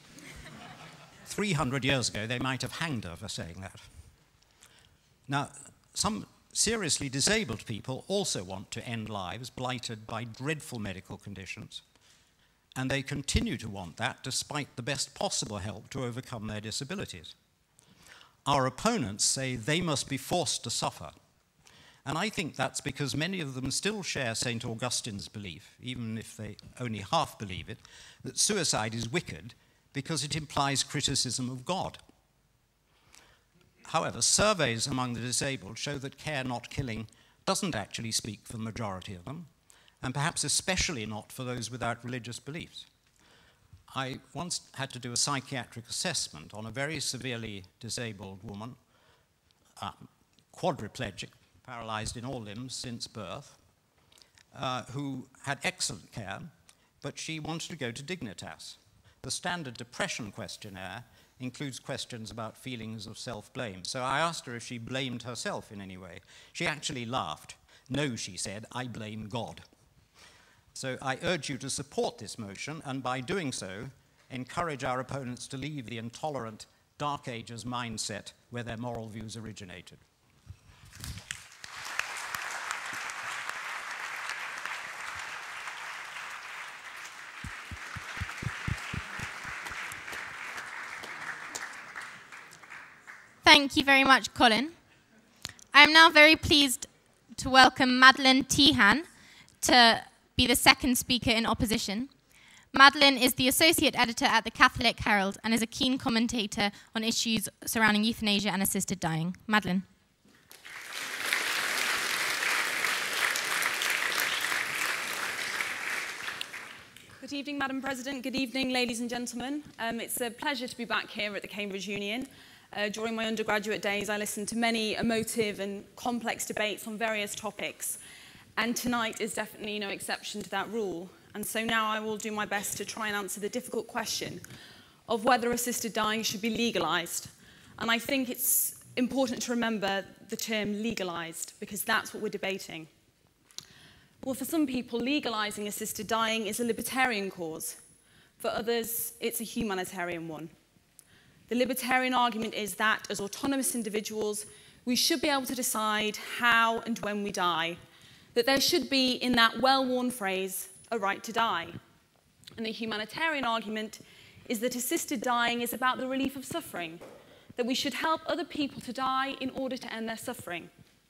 Speaker 8: 300 years ago, they might have hanged her for saying that. Now, some seriously disabled people also want to end lives blighted by dreadful medical conditions, and they continue to want that despite the best possible help to overcome their disabilities. Our opponents say they must be forced to suffer, and I think that's because many of them still share St. Augustine's belief, even if they only half believe it, that suicide is wicked because it implies criticism of God. However, surveys among the disabled show that care not killing doesn't actually speak for the majority of them, and perhaps especially not for those without religious beliefs. I once had to do a psychiatric assessment on a very severely disabled woman, quadriplegic, paralyzed in all limbs since birth, who had excellent care, but she wanted to go to Dignitas. The standard depression questionnaire includes questions about feelings of self-blame. So I asked her if she blamed herself in any way. She actually laughed. "No," she said, "I blame God." So I urge you to support this motion, and by doing so, encourage our opponents to leave the intolerant Dark Ages mindset where their moral views originated.
Speaker 1: Thank you very much, Colin. I am now very pleased to welcome Madeline Tehan to be the second speaker in opposition. Madeline is the associate editor at the Catholic Herald and is a keen commentator on issues surrounding euthanasia and assisted dying. Madeline.
Speaker 10: Good evening, Madam President. Good evening, ladies and gentlemen. It's a pleasure to be back here at the Cambridge Union. During my undergraduate days, I listened to many emotive and complex debates on various topics, and tonight is definitely no exception to that rule. And so now I will do my best to try and answer the difficult question of whether assisted dying should be legalised. And I think it's important to remember the term legalised, because that's what we're debating. Well, for some people, legalising assisted dying is a libertarian cause. For others, it's a humanitarian one. The libertarian argument is that, as autonomous individuals, we should be able to decide how and when we die, that there should be, in that well-worn phrase, a right to die. And the humanitarian argument is that assisted dying is about the relief of suffering, that we should help other people to die in order to end their suffering.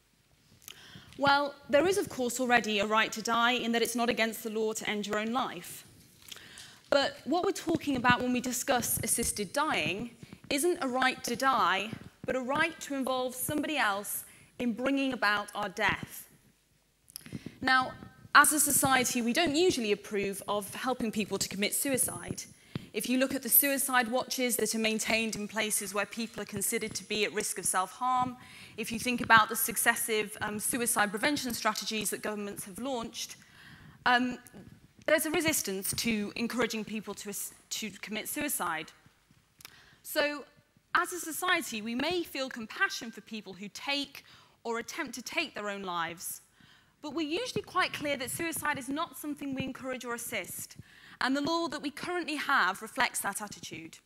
Speaker 10: Well, there is, of course, already a right to die in that it's not against the law to end your own life. But what we're talking about when we discuss assisted dying isn't a right to die, but a right to involve somebody else in bringing about our death. Now, as a society, we don't usually approve of helping people to commit suicide. If you look at the suicide watches that are maintained in places where people are considered to be at risk of self-harm, if you think about the successive suicide prevention strategies that governments have launched, there's a resistance to encouraging people to commit suicide. So, as a society, we may feel compassion for people who take or attempt to take their own lives, but we're usually quite clear that suicide is not something we encourage or assist, and the law that we currently have reflects that attitude.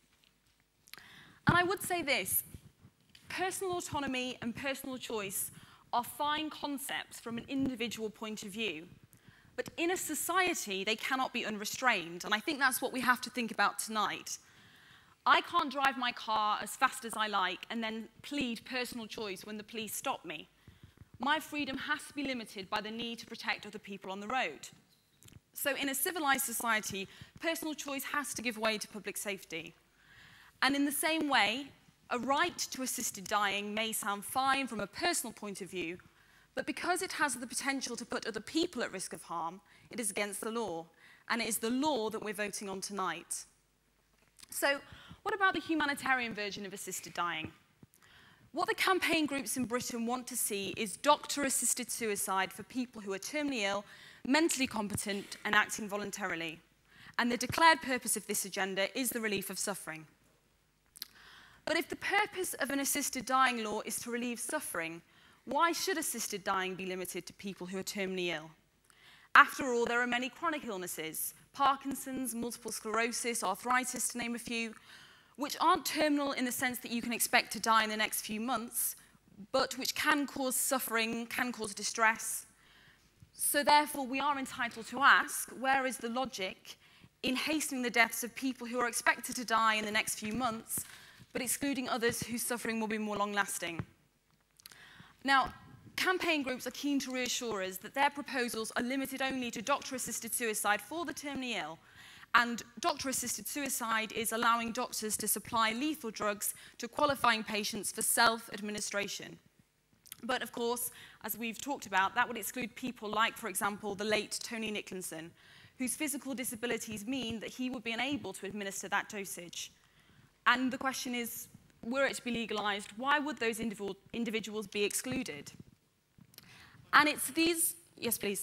Speaker 10: And I would say this: personal autonomy and personal choice are fine concepts from an individual point of view, but in a society, they cannot be unrestrained, and I think that's what we have to think about tonight. I can't drive my car as fast as I like and then plead personal choice when the police stop me. My freedom has to be limited by the need to protect other people on the road. So in a civilized society, personal choice has to give way to public safety. And in the same way, a right to assisted dying may sound fine from a personal point of view, but because it has the potential to put other people at risk of harm, it is against the law, and it is the law that we're voting on tonight. So, what about the humanitarian version of assisted dying? What the campaign groups in Britain want to see is doctor-assisted suicide for people who are terminally ill, mentally competent, and acting voluntarily. And the declared purpose of this agenda is the relief of suffering. But if the purpose of an assisted dying law is to relieve suffering, why should assisted dying be limited to people who are terminally ill? After all, there are many chronic illnesses, Parkinson's, multiple sclerosis, arthritis, to name a few, which aren't terminal in the sense that you can expect to die in the next few months, but which can cause suffering, can cause distress. So therefore, we are entitled to ask, where is the logic in hastening the deaths of people who are expected to die in the next few months, but excluding others whose suffering will be more long-lasting? Now, campaign groups are keen to reassure us that their proposals are limited only to doctor-assisted suicide for the terminally ill, and doctor-assisted suicide is allowing doctors to supply lethal drugs to qualifying patients for self-administration. But of course, as we've talked about, that would exclude people like, for example, the late Tony Nicholson, whose physical disabilities mean that he would be unable to administer that dosage. And the question is, were it to be legalised, why would those individuals be excluded? And it's these... Yes, please.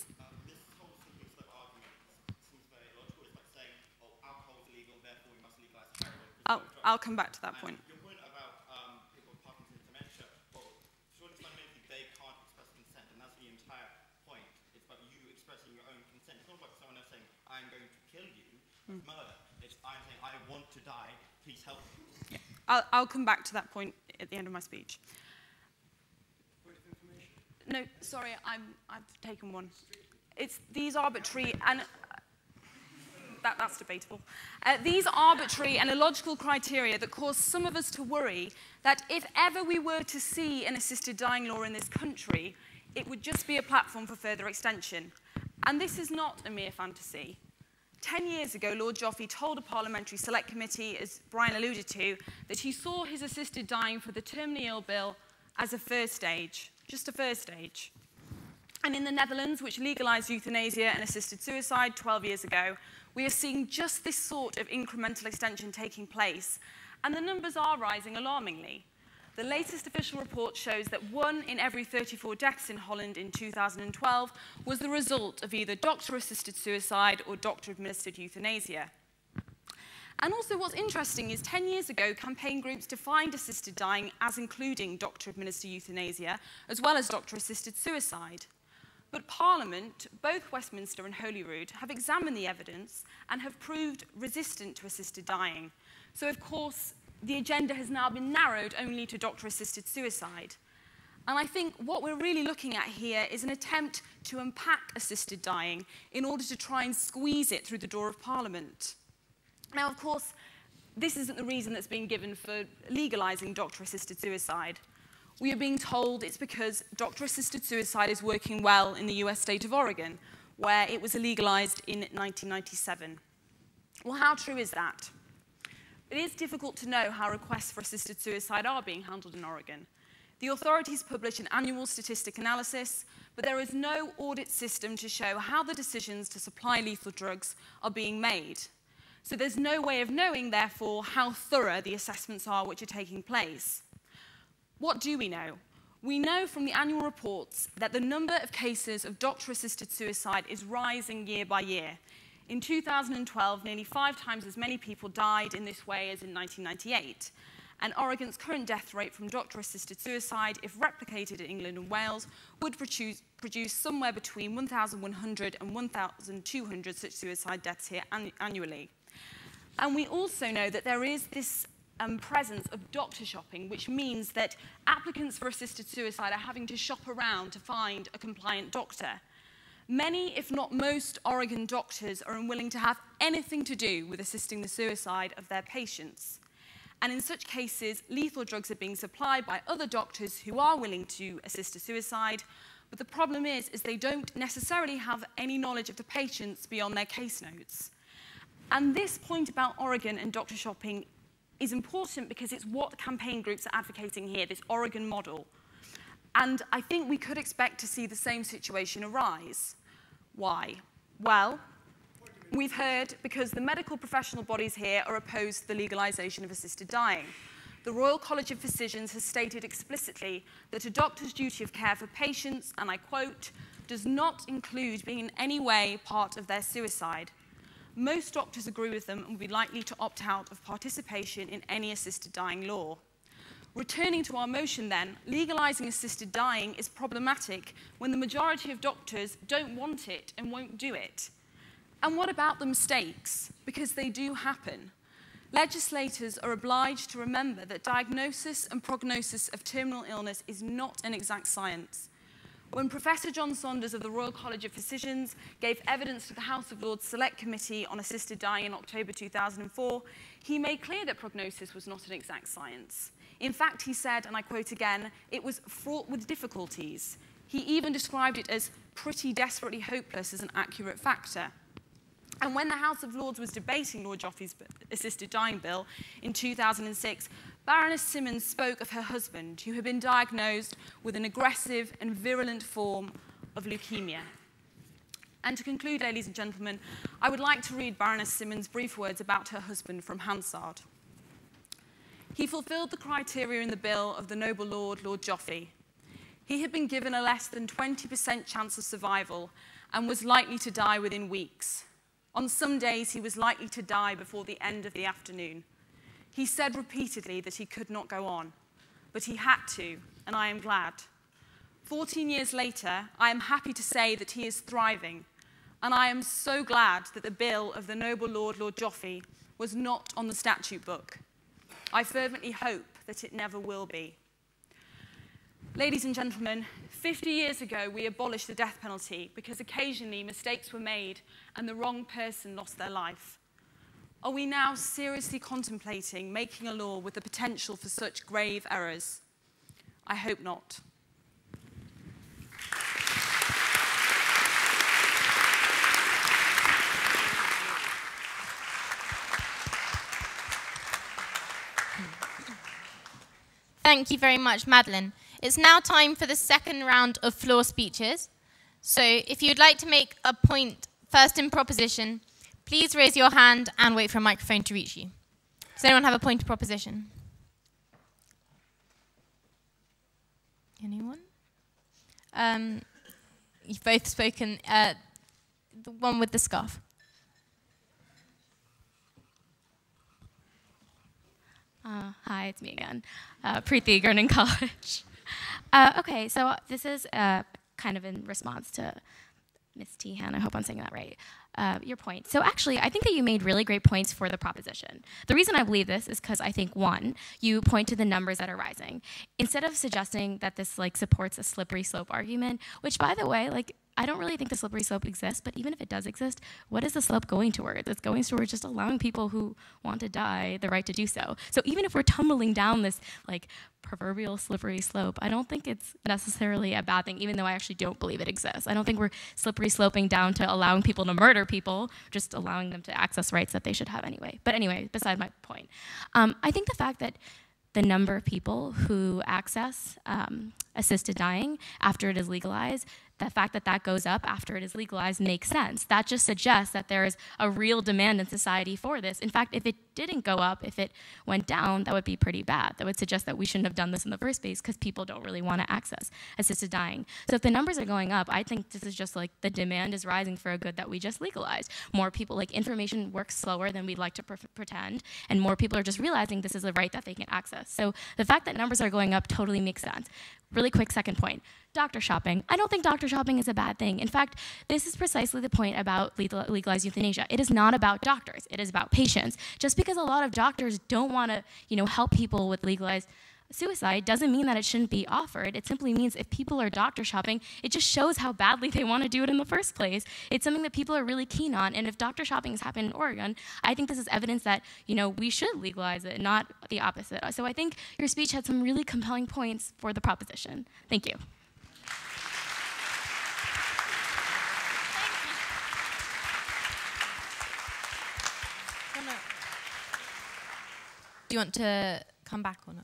Speaker 10: I'll come back to that point.
Speaker 11: Your point about people with Parkinson's dementia, well, surely fundamentally they can't express consent, and that's the entire point. It's about you expressing your own consent. It's not about someone else saying, I'm going to kill you, it's murder. It's I'm saying, I want to die, please help me.
Speaker 10: Yeah. I'll come back to that point at the end of my speech.
Speaker 2: Point of information?
Speaker 10: No, sorry, I've taken one. It's these arbitrary and... That's debatable. These arbitrary and illogical criteria that cause some of us to worry that if ever we were to see an assisted dying law in this country, it would just be a platform for further extension. And this is not a mere fantasy. 10 years ago, Lord Joffe told a parliamentary select committee, as Brian alluded to, that he saw his assisted dying for the terminally ill bill as a first stage, just a first stage. And in the Netherlands, which legalised euthanasia and assisted suicide 12 years ago, We are seeing just this sort of incremental extension taking place, and the numbers are rising alarmingly. The latest official report shows that 1 in every 34 deaths in Holland in 2012 was the result of either doctor-assisted suicide or doctor-administered euthanasia. And also what's interesting is 10 years ago, campaign groups defined assisted dying as including doctor-administered euthanasia, as well as doctor-assisted suicide. But Parliament, both Westminster and Holyrood, have examined the evidence and have proved resistant to assisted dying. So, of course, the agenda has now been narrowed only to doctor-assisted suicide. And I think what we're really looking at here is an attempt to unpack assisted dying in order to try and squeeze it through the door of Parliament. Now, of course, this isn't the reason that's being given for legalising doctor-assisted suicide. We are being told it's because doctor-assisted suicide is working well in the US state of Oregon, where it was legalised in 1997. Well, how true is that? It is difficult to know how requests for assisted suicide are being handled in Oregon. The authorities publish an annual statistic analysis, but there is no audit system to show how the decisions to supply lethal drugs are being made. So there's no way of knowing, therefore, how thorough the assessments are which are taking place. What do we know? We know from the annual reports that the number of cases of doctor-assisted suicide is rising year by year. In 2012, nearly 5 times as many people died in this way as in 1998. And Oregon's current death rate from doctor-assisted suicide, if replicated in England and Wales, would produce somewhere between 1,100 and 1,200 such suicide deaths here annually. And we also know that there is this presence of doctor shopping, which means that applicants for assisted suicide are having to shop around to find a compliant doctor. Many, if not most, Oregon doctors are unwilling to have anything to do with assisting the suicide of their patients. And in such cases, lethal drugs are being supplied by other doctors who are willing to assist a suicide, but the problem is they don't necessarily have any knowledge of the patients beyond their case notes. And this point about Oregon and doctor shopping is important because it's what campaign groups are advocating here, this Oregon model. And I think we could expect to see the same situation arise. Why? Well, we've heard because the medical professional bodies here are opposed to the legalisation of assisted dying. The Royal College of Physicians has stated explicitly that a doctor's duty of care for patients, and I quote, does not include being in any way part of their suicide. Most doctors agree with them and will be likely to opt out of participation in any assisted dying law. Returning to our motion then, legalising assisted dying is problematic when the majority of doctors don't want it and won't do it. And what about the mistakes? Because they do happen. Legislators are obliged to remember that diagnosis and prognosis of terminal illness is not an exact science. When Professor John Saunders of the Royal College of Physicians gave evidence to the House of Lords Select Committee on Assisted Dying in October 2004, he made clear that prognosis was not an exact science. In fact, he said, and I quote again, it was fraught with difficulties. He even described it as pretty desperately hopeless as an accurate factor. And when the House of Lords was debating Lord Joffrey's assisted dying bill in 2006, Baroness Simmons spoke of her husband, who had been diagnosed with an aggressive and virulent form of leukemia. And to conclude, ladies and gentlemen, I would like to read Baroness Simmons' brief words about her husband from Hansard. He fulfilled the criteria in the bill of the noble Lord Joffrey. He had been given a less than 20% chance of survival and was likely to die within weeks. On some days, he was likely to die before the end of the afternoon. He said repeatedly that he could not go on, but he had to, and I am glad. 14 years later, I am happy to say that he is thriving, and I am so glad that the bill of the noble Lord Joffrey was not on the statute book. I fervently hope that it never will be. Ladies and gentlemen, 50 years ago, we abolished the death penalty because occasionally mistakes were made and the wrong person lost their life. Are we now seriously contemplating making a law with the potential for such grave errors? I hope not.
Speaker 1: Thank you very much, Madeline. It's now time for the second round of floor speeches. So if you'd like to make a point first in proposition, Please raise your hand and wait for a microphone to reach you. Does anyone have a point of proposition? Anyone? You've both spoken. The one with the scarf.
Speaker 5: Hi, it's me again. Preeti, Gurning College. Okay, so this is kind of in response to Ms. Tehan, I hope I'm saying that right, your point. So actually, I think that you made really great points for the proposition. The reason I believe this is because I think, one, you point to the numbers that are rising. Instead of suggesting that this supports a slippery slope argument, which by the way, I don't really think the slippery slope exists, but even if it does exist, what is the slope going towards? It's going towards just allowing people who want to die the right to do so. So even if we're tumbling down this proverbial slippery slope, I don't think it's necessarily a bad thing, even though I actually don't believe it exists. I don't think we're slippery sloping down to allowing people to murder people, just allowing them to access rights that they should have anyway. But anyway, beside my point, I think the fact that the number of people who access assisted dying after it is legalized, the fact that that goes up after it is legalized makes sense. That just suggests that there is a real demand in society for this. In fact, if it didn't go up, if it went down, that would be pretty bad. That would suggest that we shouldn't have done this in the first place because people don't really want to access assisted dying. So if the numbers are going up, I think this is just the demand is rising for a good that we just legalized. More people, information works slower than we'd like to pretend, and more people are just realizing this is a right that they can access. So the fact that numbers are going up totally makes sense. Really quick second point, doctor shopping. I don't think doctor shopping is a bad thing. In fact, this is precisely the point about legalized euthanasia. It is not about doctors. It is about patients. Just because a lot of doctors don't want to, help people with legalized suicide doesn't mean that it shouldn't be offered. It simply means if people are doctor shopping, it just shows how badly they want to do it in the first place. It's something that people are really keen on, and if doctor shopping has happened in Oregon, I think this is evidence that, we should legalize it, not the opposite. So I think your speech had some really compelling points for the proposition. Thank you.
Speaker 1: Do you want to come back or not?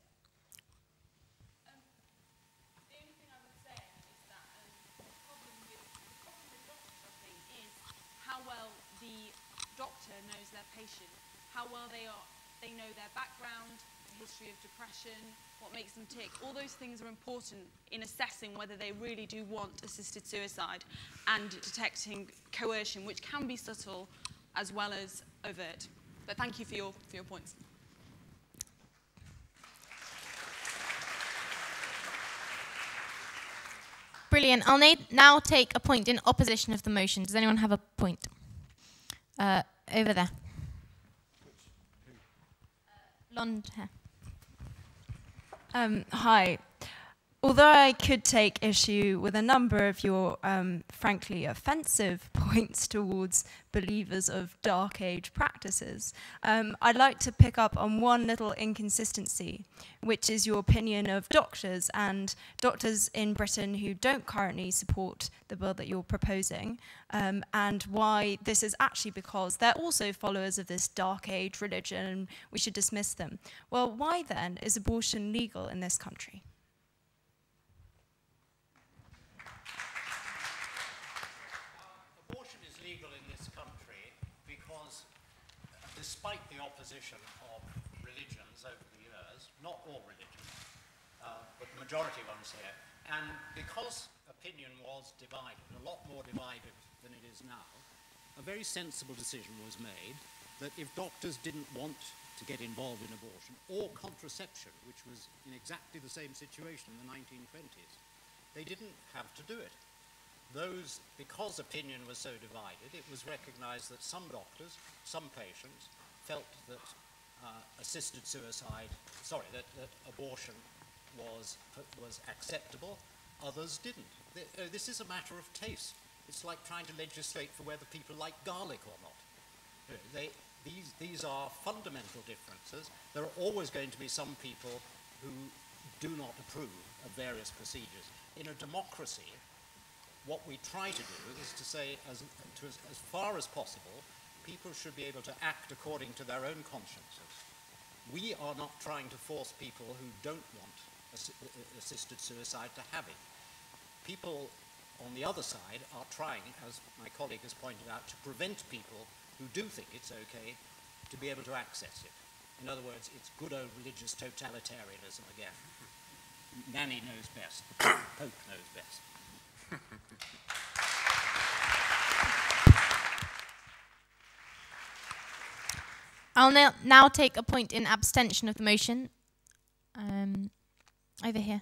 Speaker 10: Knows their patient, how well they know their background, the history of depression, what makes them tick. All those things are important in assessing whether they really do want assisted suicide and detecting coercion, which can be subtle as well as overt. But thank you for your points.
Speaker 1: Brilliant. I'll now take a point in opposition of the motion. Does anyone have a point? Over there. Blonde hair.
Speaker 12: Hi. Although I could take issue with a number of your, frankly, offensive points towards believers of dark age practices, I'd like to pick up on one little inconsistency, which is your opinion of doctors and doctors in Britain who don't currently support the bill that you're proposing, and why this is actually because they're also followers of this dark age religion and we should dismiss them. Well, why then is abortion legal in this country?
Speaker 8: Despite the opposition of religions over the years, not all religions, but the majority ones here, and because opinion was divided, a lot more divided than it is now, a very sensible decision was made that if doctors didn't want to get involved in abortion or contraception, which was in exactly the same situation in the 1920s, they didn't have to do it. Because opinion was so divided, it was recognized that some doctors, some patients, felt that that abortion was acceptable, others didn't. This is a matter of taste. It's like trying to legislate for whether people like garlic or not. These are fundamental differences. There are always going to be some people who do not approve of various procedures. In a democracy, what we try to do is to say, as far as possible, people should be able to act according to their own consciences. We are not trying to force people who don't want assisted suicide to have it. People on the other side are trying, as my colleague has pointed out, to prevent people who who do think it's okay to be able to access it. In other words, it's good old religious totalitarianism again. Nanny knows best. Pope knows best.
Speaker 1: I'll now take a point in abstention of the motion. Over here.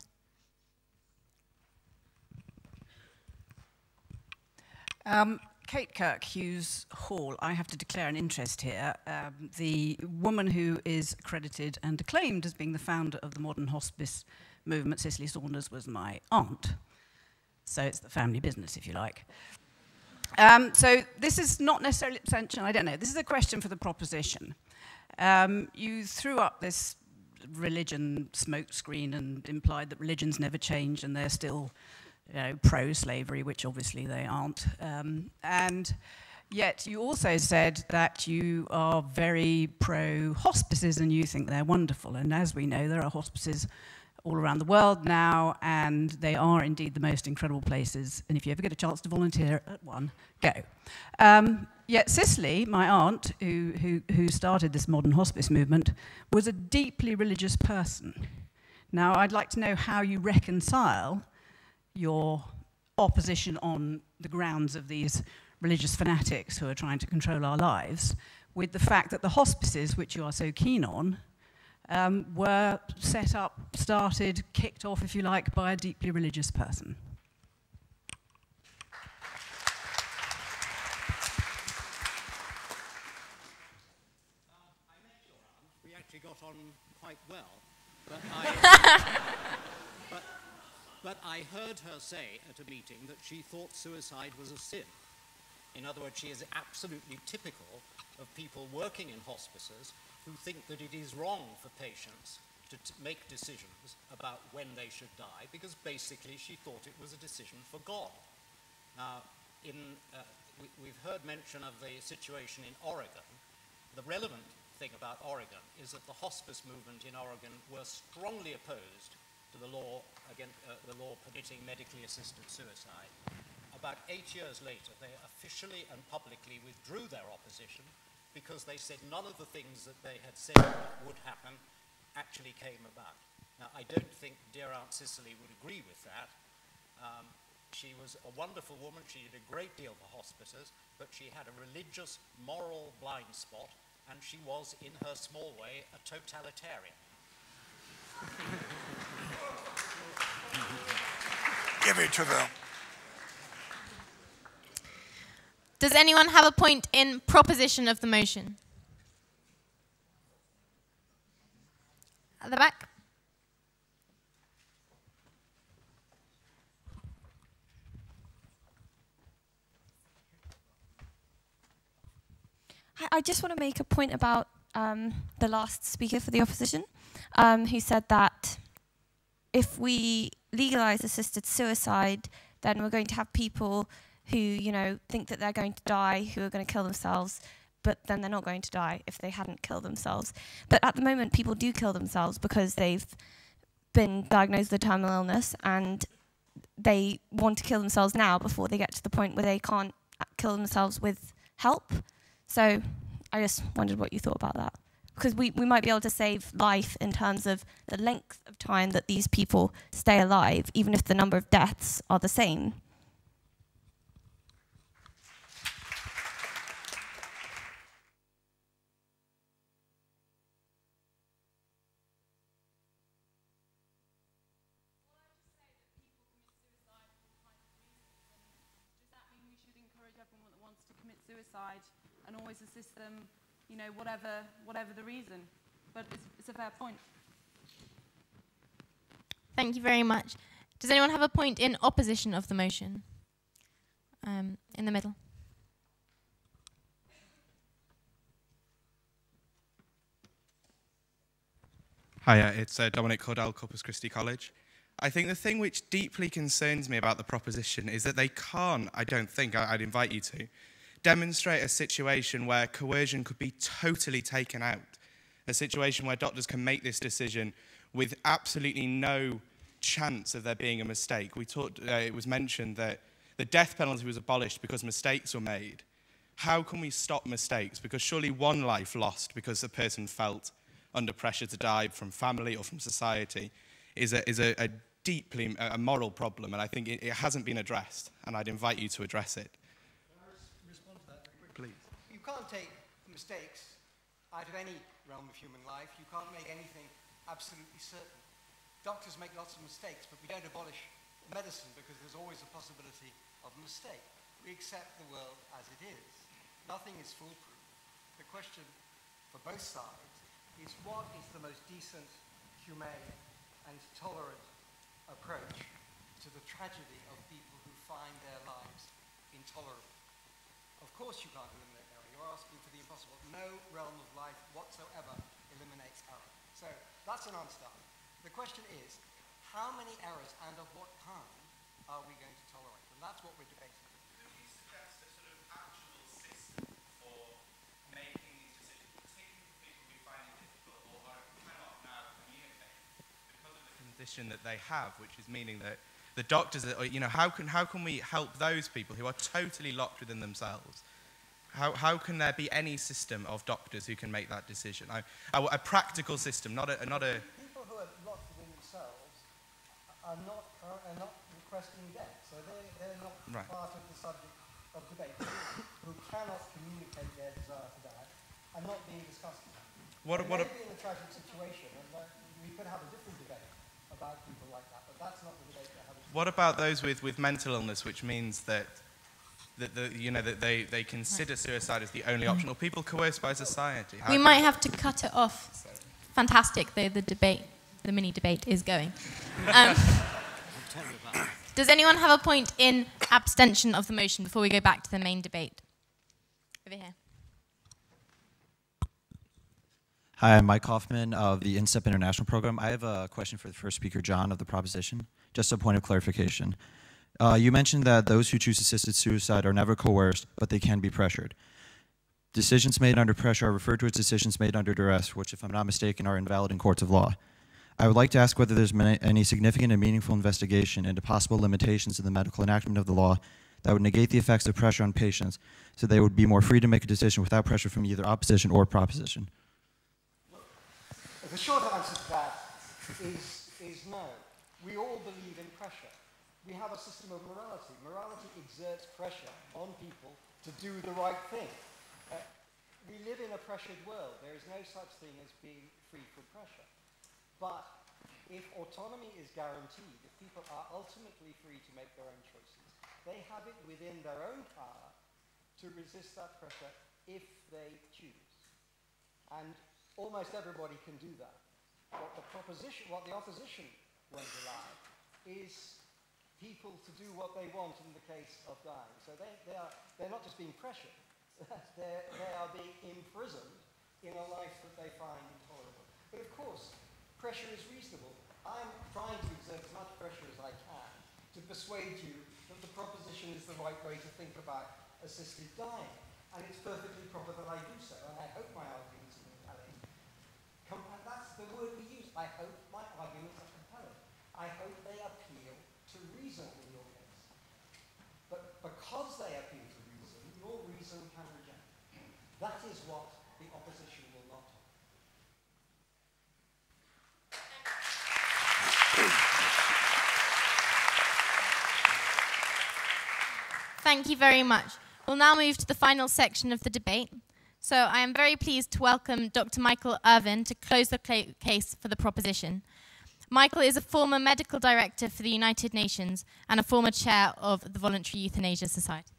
Speaker 13: Kate Kirk, Hughes Hall. I have to declare an interest here. The woman who is credited and acclaimed as being the founder of the modern hospice movement, Cicely Saunders, was my aunt. So it's the family business, if you like. So this is not necessarily abstention, I don't know. This is a question for the proposition. You threw up this religion smokescreen and implied that religions never change and they're still pro-slavery, which obviously they aren't. And yet you also said that you are very pro-hospices and you think they're wonderful. And as we know, there are hospices all around the world now, and they are indeed the most incredible places. And if you ever get a chance to volunteer at one, go. Yet Cicely, my aunt, who started this modern hospice movement, was a deeply religious person. Now, I'd like to know how you reconcile your opposition on the grounds of these religious fanatics who are trying to control our lives with the fact that the hospices, which you are so keen on, were set up, started, kicked off, if you like, by a deeply religious person.
Speaker 8: We actually got on quite well, but I heard her say at a meeting that she thought suicide was a sin. In other words, she is absolutely typical of people working in hospices who think that it is wrong for patients to make decisions about when they should die, because basically she thought it was a decision for God. Now, we've heard mention of the situation in Oregon. The relevant thing about Oregon is that the hospice movement in Oregon were strongly opposed to the law permitting medically assisted suicide. About 8 years later, they officially and publicly withdrew their opposition because they said none of the things that they had said would happen actually came about. Now, I don't think dear Aunt Cicely would agree with that. She was a wonderful woman. She did a great deal for hospices, but she had a religious, moral blind spot, and she was, in her small way, a totalitarian.
Speaker 9: Give it to them.
Speaker 1: Does anyone have a point in proposition of the motion? At the back.
Speaker 14: I just want to make a point about the last speaker for the opposition, who said that if we legalise assisted suicide, then we're going to have people who, think that they're going to die, who are going to kill themselves, but then they're not going to die if they hadn't killed themselves. But at the moment, people do kill themselves because they've been diagnosed with a terminal illness and they want to kill themselves now before they get to the point where they can't kill themselves with help. So I just wondered what you thought about that. Because we might be able to save life in terms of the length of time that these people stay alive, even if the number of deaths are the same.
Speaker 10: Suicide and always assist them, whatever the reason. But it's a fair point.
Speaker 1: Thank you very much. Does anyone have a point in opposition of the motion? In the middle.
Speaker 15: Hiya, it's Dominic Cordell, Corpus Christi College. I think the thing which deeply concerns me about the proposition is that they can't, I don't think, I'd invite you to, demonstrate a situation where coercion could be totally taken out, a situation where doctors can make this decision with absolutely no chance of there being a mistake. It was mentioned that the death penalty was abolished because mistakes were made. How can we stop mistakes? Because surely one life lost because a person felt under pressure to die from family or from society is a deeply a moral problem, and I think it hasn't been addressed, and I'd invite you to address it.
Speaker 2: Can I respond to that very quickly?
Speaker 15: Please.
Speaker 2: You can't take mistakes out of any realm of human life. You can't make anything absolutely certain. Doctors make lots of mistakes, but we don't abolish medicine because there's always a possibility of a mistake. We accept the world as it is. Nothing is foolproof. The question for both sides is what is the most decent, humane, and tolerant approach to the tragedy of people who find their lives intolerable. Of course you can't eliminate error. You're asking for the impossible. No realm of life whatsoever eliminates error. So that's a non-starter. The question is, how many errors and of what kind are we going to tolerate? And that's what we're debating.
Speaker 15: Could you suggest a sort of actual system for making these decisions, particularly for people who find it difficult or cannot now communicate because of the condition that they have, which is meaning that the doctors, how can we help those people who are totally locked within themselves? How can there be any system of doctors who can make that decision? A practical system, not a
Speaker 2: People who are locked within themselves are not requesting death, so they're not
Speaker 15: right.
Speaker 2: part of the subject of debate. People who cannot communicate their desire to die are not being discussed. They may be in a tragic situation, and we could have a different debate about people like that, but that's not the debate we're having.
Speaker 15: What about those with mental illness, which means that they consider suicide as the only option, or people coerced by society?
Speaker 1: We might have to cut it off. Fantastic, though the mini debate is going. Does anyone have a point in abstention of the motion before we go back to the main debate? Over here.
Speaker 16: Hi, I'm Mike Hoffman of the INSEP International Program. I have a question for the first speaker, John, of the proposition. Just a point of clarification. You mentioned that those who choose assisted suicide are never coerced, but they can be pressured. Decisions made under pressure are referred to as decisions made under duress, which, if I'm not mistaken, are invalid in courts of law. I would like to ask whether there's been any significant and meaningful investigation into possible limitations in the medical enactment of the law that would negate the effects of pressure on patients so they would be more free to make a decision without pressure from either opposition or proposition.
Speaker 2: The short answer to that is no. We all believe in pressure. We have a system of morality. Morality exerts pressure on people to do the right thing. We live in a pressured world. There is no such thing as being free from pressure. But if autonomy is guaranteed, if people are ultimately free to make their own choices, they have it within their own power to resist that pressure if they choose. And almost everybody can do that. What the opposition won't allow is people to do what they want in the case of dying. So they're not just being pressured, they are being imprisoned in a life that they find intolerable. But of course, pressure is reasonable. I'm trying to exert as much pressure as I can to persuade you that the proposition is the right way to think about assisted dying. And it's perfectly proper that I do so, and I hope my arguments are compelling. And that's the word we use. I hope my arguments are compelling. I hope they appeal to reason in your case. But because they appeal to reason, your reason can reject. That is what the opposition will not do.
Speaker 1: Thank you very much. We'll now move to the final section of the debate. So I am very pleased to welcome Dr. Michael Irwin to close the case for the proposition. Michael is a former medical director for the United Nations and a former chair of the Voluntary Euthanasia Society.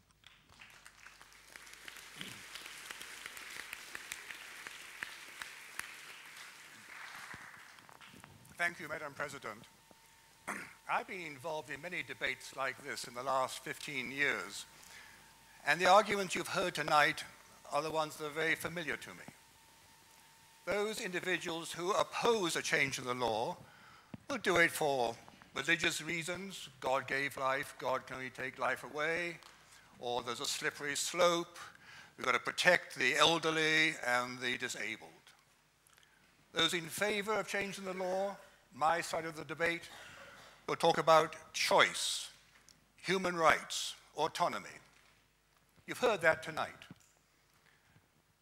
Speaker 17: Thank you, Madam President. I've been involved in many debates like this in the last 15 years, and the arguments you've heard tonight are the ones that are very familiar to me. Those individuals who oppose a change in the law will do it for religious reasons. God gave life, God can only take life away, or there's a slippery slope, we've got to protect the elderly and the disabled. Those in favor of changing the law, my side of the debate, will talk about choice, human rights, autonomy. You've heard that tonight.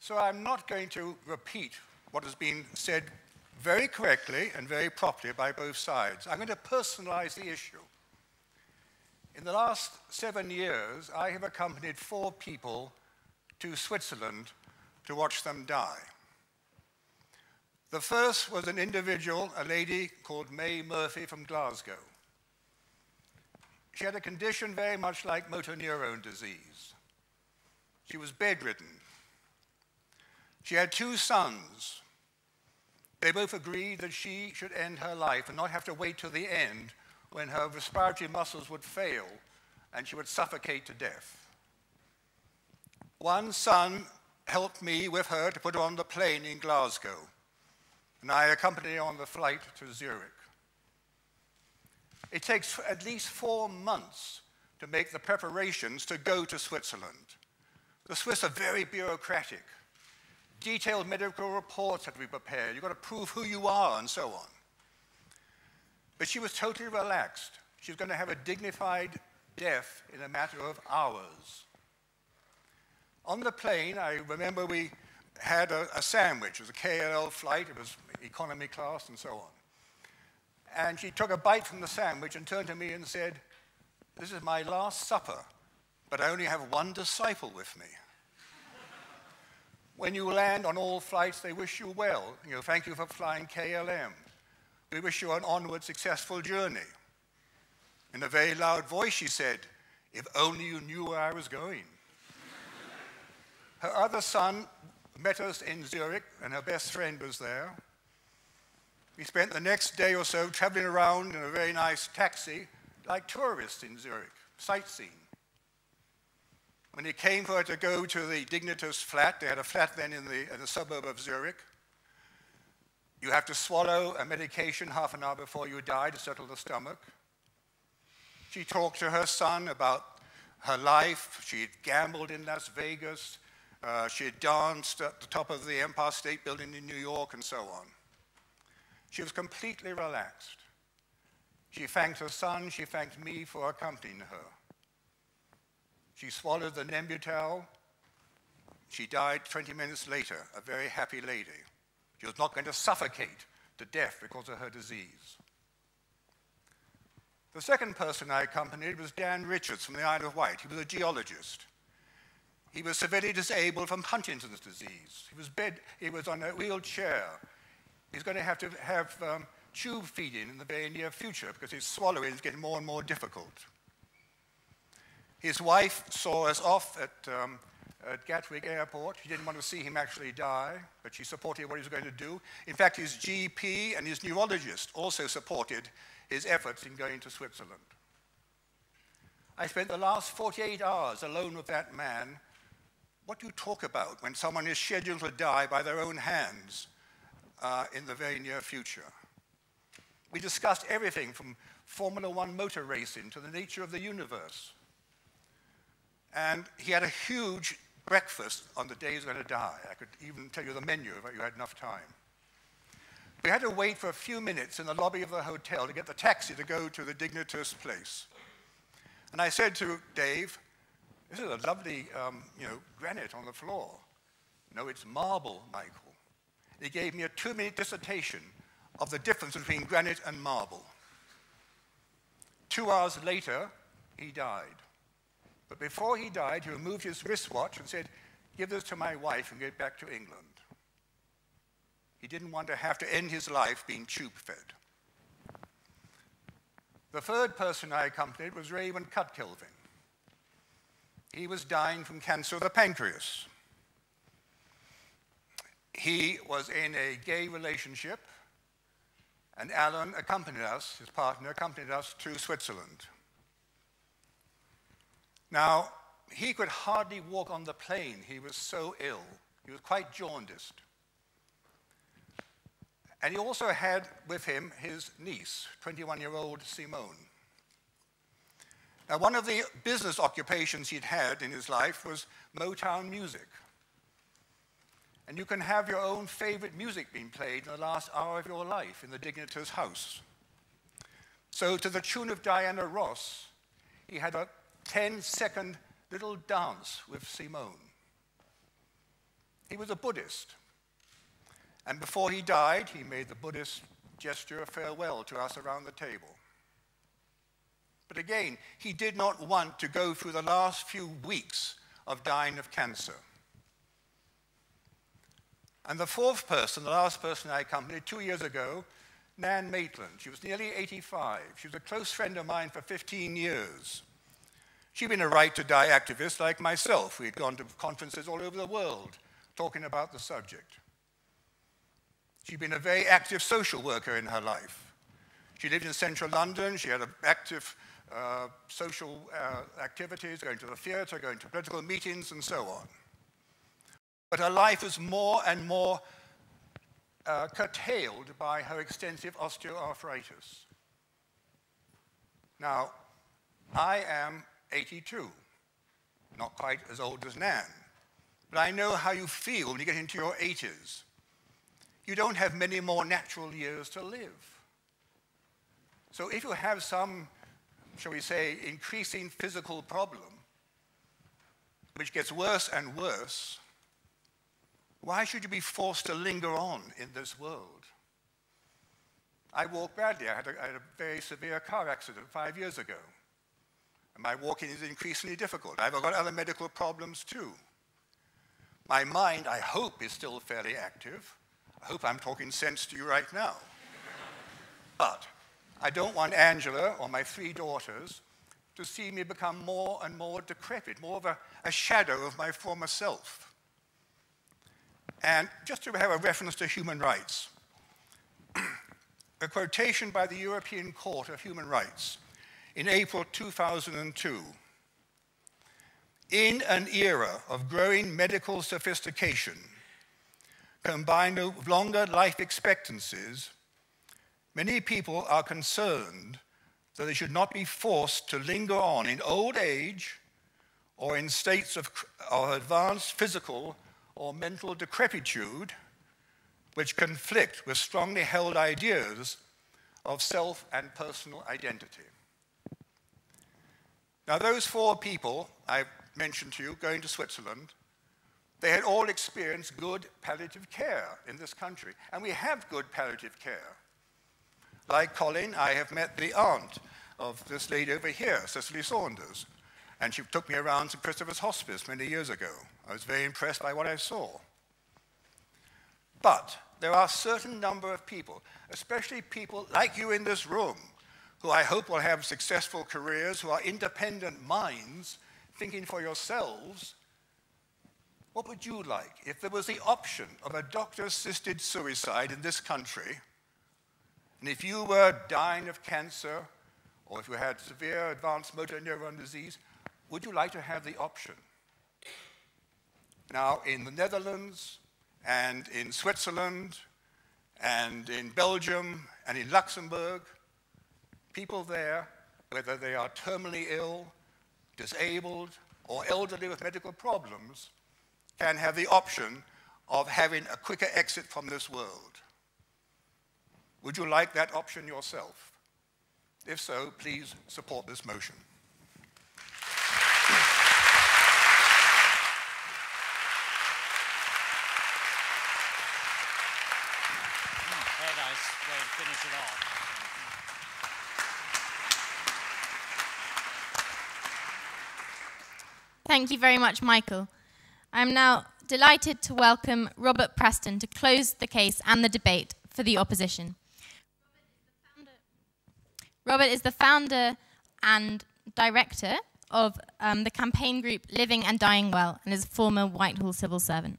Speaker 17: So I'm not going to repeat what has been said very correctly and very properly by both sides. I'm going to personalize the issue. In the last 7 years, I have accompanied 4 people to Switzerland to watch them die. The first was an individual, a lady called May Murphy from Glasgow. She had a condition very much like motor neurone disease. She was bedridden. She had 2 sons. They both agreed that she should end her life and not have to wait till the end when her respiratory muscles would fail and she would suffocate to death. One son helped me with her to put her on the plane in Glasgow, and I accompanied her on the flight to Zurich. It takes at least 4 months to make the preparations to go to Switzerland. The Swiss are very bureaucratic. Detailed medical reports have to be prepared. You've got to prove who you are and so on. But she was totally relaxed. She was going to have a dignified death in a matter of hours. On the plane, I remember we had a sandwich. It was a KLM flight. It was economy class and so on. And she took a bite from the sandwich and turned to me and said, "This is my last supper, but I only have one disciple with me." When you land on all flights, they wish you well. Thank you for flying KLM. We wish you an onward successful journey. In a very loud voice, she said, "If only you knew where I was going." Her other son met us in Zurich, and her best friend was there. We spent the next day or so traveling around in a very nice taxi, like tourists in Zurich, sightseeing. When it came for her to go to the Dignitas flat, they had a flat then in the suburb of Zurich. You have to swallow a medication half an hour before you die to settle the stomach. She talked to her son about her life. She had gambled in Las Vegas. She had danced at the top of the Empire State Building in New York and so on. She was completely relaxed. She thanked her son. She thanked me for accompanying her. She swallowed the Nembutal. She died 20 minutes later, a very happy lady. She was not going to suffocate to death because of her disease. The second person I accompanied was Dan Richards from the Isle of Wight. He was a geologist. He was severely disabled from Huntington's disease. He was on a wheelchair. He's going to have tube feeding in the very near future because his swallowing is getting more and more difficult. His wife saw us off at Gatwick Airport. She didn't want to see him actually die, but she supported what he was going to do. In fact, his GP and his neurologist also supported his efforts in going to Switzerland. I spent the last 48 hours alone with that man. What do you talk about when someone is scheduled to die by their own hands in the very near future? We discussed everything from Formula One motor racing to the nature of the universe. And he had a huge breakfast on the day he was going to die. I could even tell you the menu if you had enough time. We had to wait for a few minutes in the lobby of the hotel to get the taxi to go to the Dignitas place. And I said to Dave, "This is a lovely, granite on the floor." "No, it's marble, Michael." He gave me a 2-minute dissertation of the difference between granite and marble. 2 hours later, he died. But before he died, he removed his wristwatch and said, "Give this to my wife and get back to England." He didn't want to have to end his life being tube-fed. The third person I accompanied was Raymond Cutkelvin. He was dying from cancer of the pancreas. He was in a gay relationship, and Alan accompanied us, his partner accompanied us to Switzerland. Now, he could hardly walk on the plane. He was so ill. He was quite jaundiced. And he also had with him his niece, 21-year-old Simone. Now, one of the business occupations he'd had in his life was Motown music. And you can have your own favorite music being played in the last hour of your life in the Dignitas house. So to the tune of Diana Ross, he had a 10-second little dance with Simone. He was a Buddhist. And before he died, he made the Buddhist gesture of farewell to us around the table. But again, he did not want to go through the last few weeks of dying of cancer. And the fourth person, the last person I accompanied 2 years ago, Nan Maitland. She was nearly 85. She was a close friend of mine for 15 years. She'd been a right to die activist like myself. We'd gone to conferences all over the world talking about the subject. She'd been a very active social worker in her life. She lived in central London. She had active social activities, going to the theatre, going to political meetings, and so on. But her life was more and more curtailed by her extensive osteoarthritis. Now, I am 82, not quite as old as Nan, but I know how you feel when you get into your 80s. You don't have many more natural years to live. So if you have some, shall we say, increasing physical problem, which gets worse and worse, why should you be forced to linger on in this world? I walk badly. I had a very severe car accident 5 years ago. And my walking is increasingly difficult. I've got other medical problems too. My mind, I hope, is still fairly active. I hope I'm talking sense to you right now. But I don't want Angela or my 3 daughters to see me become more and more decrepit, more of a shadow of my former self. And just to have a reference to human rights, a quotation by the European Court of Human Rights in April 2002. In an era of growing medical sophistication, combined with longer life expectancies, many people are concerned that they should not be forced to linger on in old age or in states of advanced physical or mental decrepitude, which conflict with strongly held ideas of self and personal identity. Now, those 4 people I mentioned to you going to Switzerland, they had all experienced good palliative care in this country, and we have good palliative care. Like Colin, I have met the aunt of this lady over here, Cicely Saunders, and she took me around to Christopher's Hospice many years ago. I was very impressed by what I saw. But there are a certain number of people, especially people like you in this room, who I hope will have successful careers, who are independent minds, thinking for yourselves. What would you like if there was the option of a doctor-assisted suicide in this country, and if you were dying of cancer, or if you had severe advanced motor neuron disease, would you like to have the option? Now, in the Netherlands, and in Switzerland, and in Belgium, and in Luxembourg, people there, whether they are terminally ill, disabled, or elderly with medical problems, can have the option of having a quicker exit from this world. Would you like that option yourself? If so, please support this motion.
Speaker 18: Very nice way to finish it off.
Speaker 1: Thank you very much, Michael. I'm now delighted to welcome Robert Preston to close the case and the debate for the opposition. Robert is the founder and director of the campaign group Living and Dying Well, and is a former Whitehall civil servant.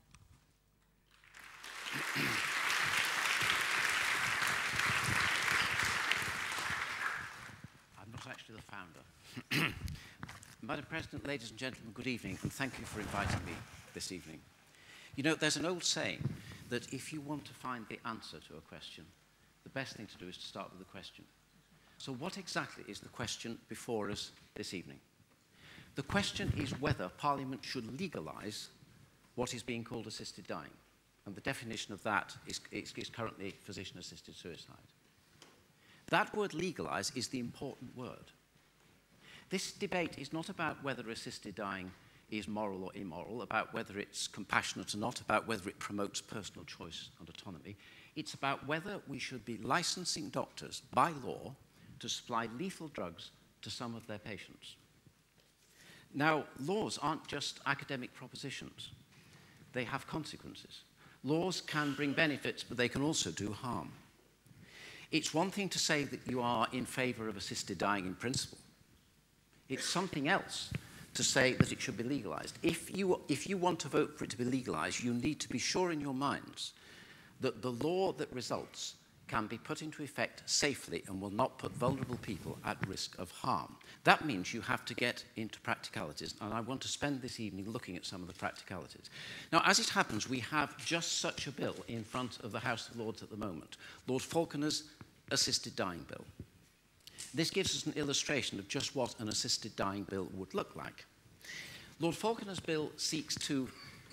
Speaker 19: I'm not actually the founder. Madam President, ladies and gentlemen, good evening, and thank you for inviting me this evening. You know, there's an old saying that if you want to find the answer to a question, the best thing to do is to start with the question. So what exactly is the question before us this evening? The question is whether Parliament should legalise what is being called assisted dying. And the definition of that is currently physician-assisted suicide. That word legalise is the important word. This debate is not about whether assisted dying is moral or immoral, about whether it's compassionate or not, about whether it promotes personal choice and autonomy. It's about whether we should be licensing doctors by law to supply lethal drugs to some of their patients. Now, laws aren't just academic propositions. They have consequences. Laws can bring benefits, but they can also do harm. It's one thing to say that you are in favor of assisted dying in principle. It's something else to say that it should be legalized. If you want to vote for it to be legalized, you need to be sure in your minds that the law that results can be put into effect safely and will not put vulnerable people at risk of harm. That means you have to get into practicalities, and I want to spend this evening looking at some of the practicalities. Now, as it happens, we have just such a bill in front of the House of Lords at the moment, Lord Falconer's assisted dying bill. This gives us an illustration of just what an assisted dying bill would look like. Lord Falconer's bill seeks to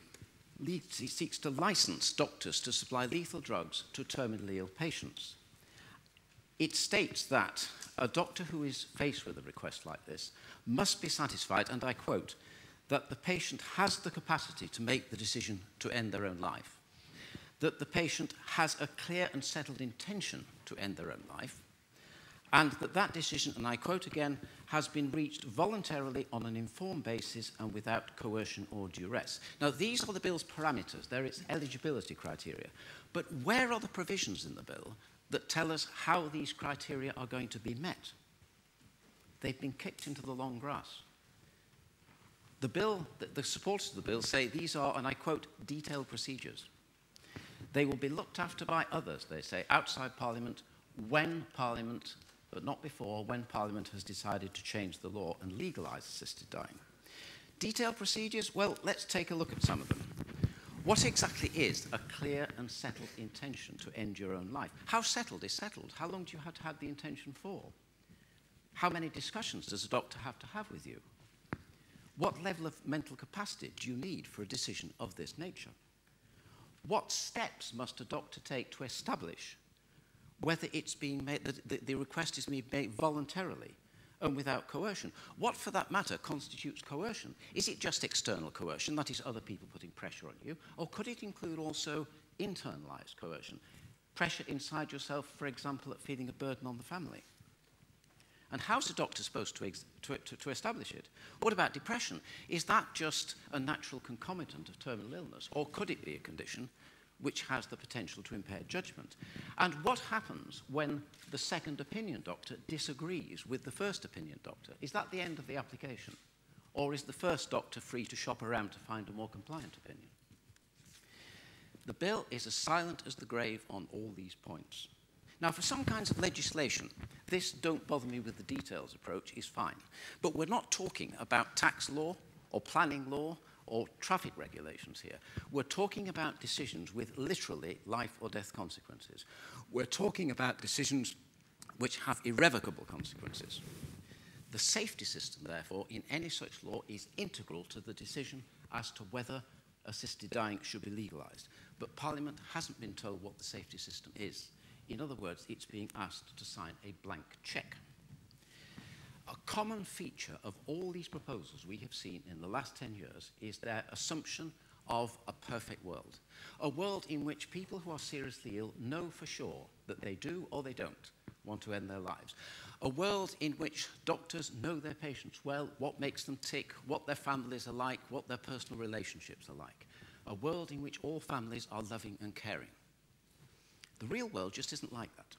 Speaker 19: license doctors to supply lethal drugs to terminally ill patients. It states that a doctor who is faced with a request like this must be satisfied, and I quote, that the patient has the capacity to make the decision to end their own life, that the patient has a clear and settled intention to end their own life, and that that decision, and I quote again, has been reached voluntarily on an informed basis and without coercion or duress. Now, these are the bill's parameters. They're its eligibility criteria. But where are the provisions in the bill that tell us how these criteria are going to be met? They've been kicked into the long grass. The bill, the supporters of the bill say these are, and I quote, detailed procedures. They will be looked after by others, they say, outside Parliament, when Parliament, but not before, when Parliament has decided to change the law and legalise assisted dying. Detailed procedures? Well, let's take a look at some of them. What exactly is a clear and settled intention to end your own life? How settled is settled? How long do you have to have the intention for? How many discussions does a doctor have to have with you? What level of mental capacity do you need for a decision of this nature? What steps must a doctor take to establish whether it's being made, the request is being made voluntarily and without coercion? What, for that matter, constitutes coercion? Is it just external coercion, that is, other people putting pressure on you, or could it include also internalized coercion? Pressure inside yourself, for example, at feeling a burden on the family? And how's a doctor supposed to establish it? What about depression? Is that just a natural concomitant of terminal illness, or could it be a condition which has the potential to impair judgment? And what happens when the second opinion doctor disagrees with the first opinion doctor? Is that the end of the application? Or is the first doctor free to shop around to find a more compliant opinion? The bill is as silent as the grave on all these points. Now, for some kinds of legislation, this don't bother me with the details approach is fine. But we're not talking about tax law or planning law or traffic regulations here. We're talking about decisions with literally life or death consequences. We're talking about decisions which have irrevocable consequences. The safety system, therefore, in any such law is integral to the decision as to whether assisted dying should be legalized. But Parliament hasn't been told what the safety system is. In other words, it's being asked to sign a blank check. A common feature of all these proposals we have seen in the last 10 years is their assumption of a perfect world. A world in which people who are seriously ill know for sure that they do or they don't want to end their lives. A world in which doctors know their patients well, what makes them tick, what their families are like, what their personal relationships are like. A world in which all families are loving and caring. The real world just isn't like that.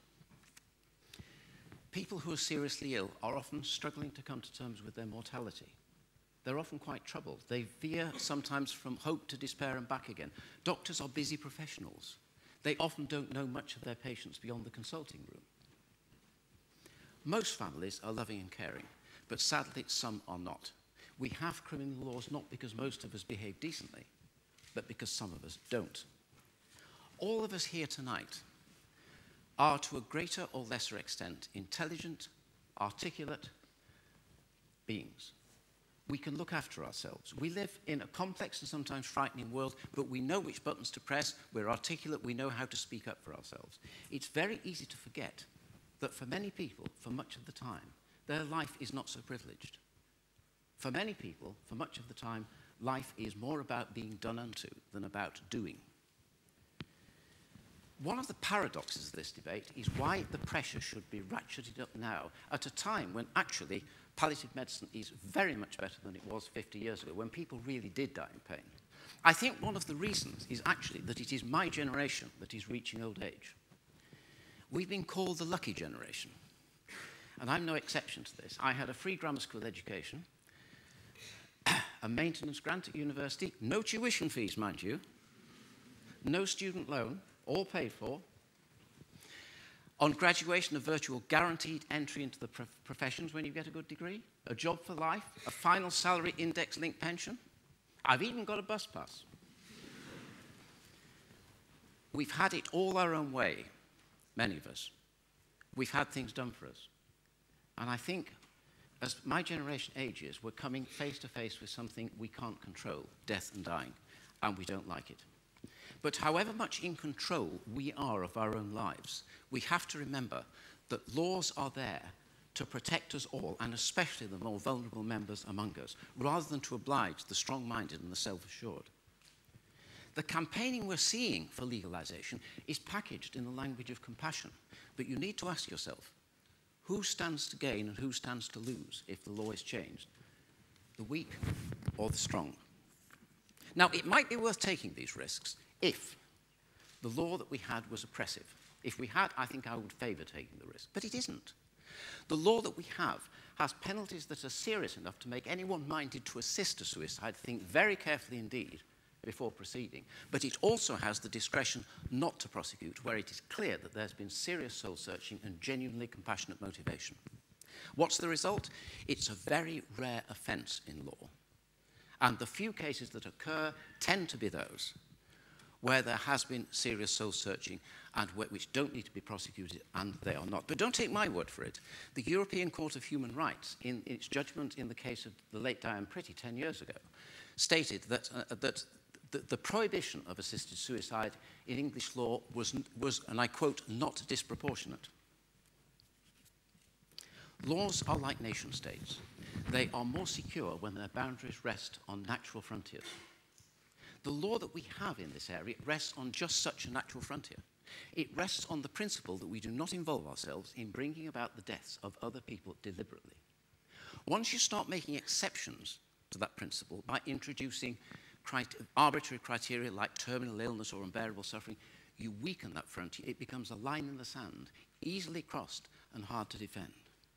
Speaker 19: People who are seriously ill are often struggling to come to terms with their mortality. They're often quite troubled. They veer sometimes from hope to despair and back again. Doctors are busy professionals. They often don't know much of their patients beyond the consulting room. Most families are loving and caring, but sadly some are not. We have criminal laws not because most of us behave decently, but because some of us don't. All of us here tonight are to a greater or lesser extent intelligent, articulate beings. We can look after ourselves. We live in a complex and sometimes frightening world, but we know which buttons to press, we're articulate, we know how to speak up for ourselves. It's very easy to forget that for many people, for much of the time, their life is not so privileged. For many people, for much of the time, life is more about being done unto than about doing. One of the paradoxes of this debate is why the pressure should be ratcheted up now, at a time when actually palliative medicine is very much better than it was 50 years ago, when people really did die in pain. I think one of the reasons is actually that it is my generation that is reaching old age. We've been called the lucky generation, and I'm no exception to this. I had a free grammar school education, a maintenance grant at university, no tuition fees, mind you, no student loan, all paid for. On graduation, a virtual guaranteed entry into the professions when you get a good degree, a job for life, a final salary index-linked pension. I've even got a bus pass. We've had it all our own way, many of us. We've had things done for us. And I think as my generation ages, we're coming face to face with something we can't control, death and dying, and we don't like it. But however much in control we are of our own lives, we have to remember that laws are there to protect us all, and especially the more vulnerable members among us, rather than to oblige the strong-minded and the self-assured. The campaigning we're seeing for legalization is packaged in the language of compassion, but you need to ask yourself, who stands to gain and who stands to lose if the law is changed? The weak or the strong? Now, it might be worth taking these risks if the law that we had was oppressive. If we had, I think I would favour taking the risk, but it isn't. The law that we have has penalties that are serious enough to make anyone minded to assist a suicide think very carefully indeed before proceeding, but it also has the discretion not to prosecute where it is clear that there's been serious soul-searching and genuinely compassionate motivation. What's the result? It's a very rare offence in law, and the few cases that occur tend to be those where there has been serious soul-searching and which don't need to be prosecuted, and they are not. But don't take my word for it. The European Court of Human Rights, in its judgment in the case of the late Diane Pretty 10 years ago, stated that, the prohibition of assisted suicide in English law was, and I quote, not disproportionate. Laws are like nation states. They are more secure when their boundaries rest on natural frontiers. The law that we have in this area rests on just such a natural frontier. It rests on the principle that we do not involve ourselves in bringing about the deaths of other people deliberately. Once you start making exceptions to that principle by introducing arbitrary criteria like terminal illness or unbearable suffering, you weaken that frontier. It becomes a line in the sand, easily crossed and hard to defend.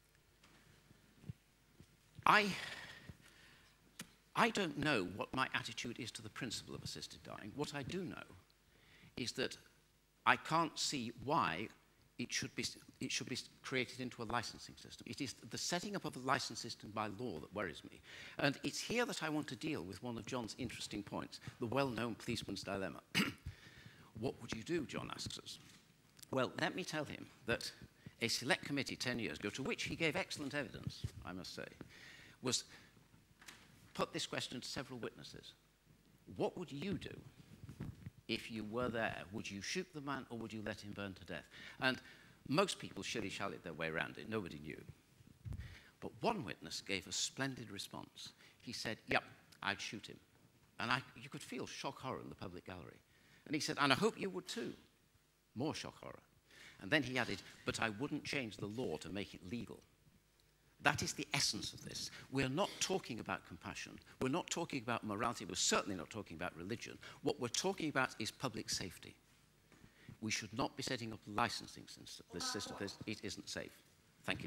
Speaker 19: I don't know what my attitude is to the principle of assisted dying. What I do know is that I can't see why it should be created into a licensing system. It is the setting up of a license system by law that worries me. And it's here that I want to deal with one of John's interesting points, the well-known policeman's dilemma. What would you do, John asks us. Well, let me tell him that a select committee 10 years ago, to which he gave excellent evidence, I must say, was put this question to several witnesses. What would you do if you were there? Would you shoot the man or would you let him burn to death? And most people shilly-shallied their way around it. Nobody knew. But one witness gave a splendid response. He said, yep, I'd shoot him. And you could feel shock horror in the public gallery. And he said, and I hope you would too. More shock horror. And then he added, but I wouldn't change the law to make it legal. That is the essence of this. We're not talking about compassion. We're not talking about morality. We're certainly not talking about religion. What we're talking about is public safety. We should not be setting up a licensing system. It isn't safe. Thank you.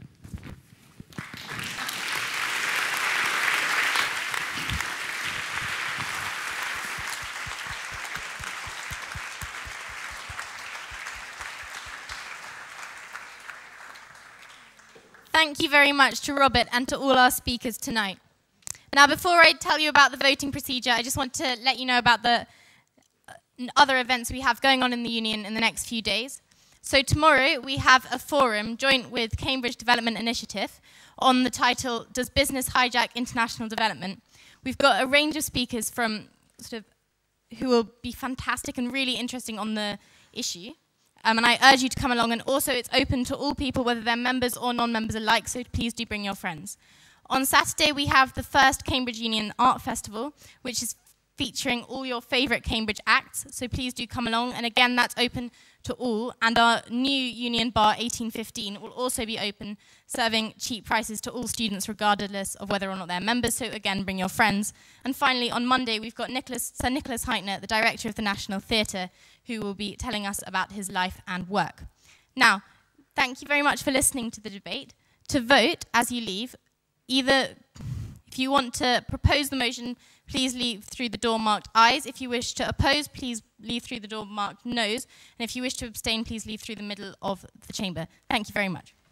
Speaker 1: Thank you very much to Robert and to all our speakers tonight. Now, before I tell you about the voting procedure, I just want to let you know about the other events we have going on in the Union in the next few days. So tomorrow we have a forum joint with Cambridge Development Initiative on the title, Does Business Hijack International Development? We've got a range of speakers from who will be fantastic and really interesting on the issue. And I urge you to come along, and also it's open to all people, whether they're members or non-members alike, so please do bring your friends. On Saturday, we have the first Cambridge Union Art Festival, which is featuring all your favourite Cambridge acts, so please do come along. And again, that's open to all. And our new Union Bar 1815 will also be open, serving cheap prices to all students, regardless of whether or not they're members. So again, bring your friends. And finally, on Monday, we've got Sir Nicholas Heitner, the director of the National Theatre, who will be telling us about his life and work. Now, thank you very much for listening to the debate. To vote as you leave, either if you want to propose the motion, please leave through the door marked ayes. If you wish to oppose, please leave through the door marked noes. And if you wish to abstain, please leave through the middle of the chamber. Thank you very much.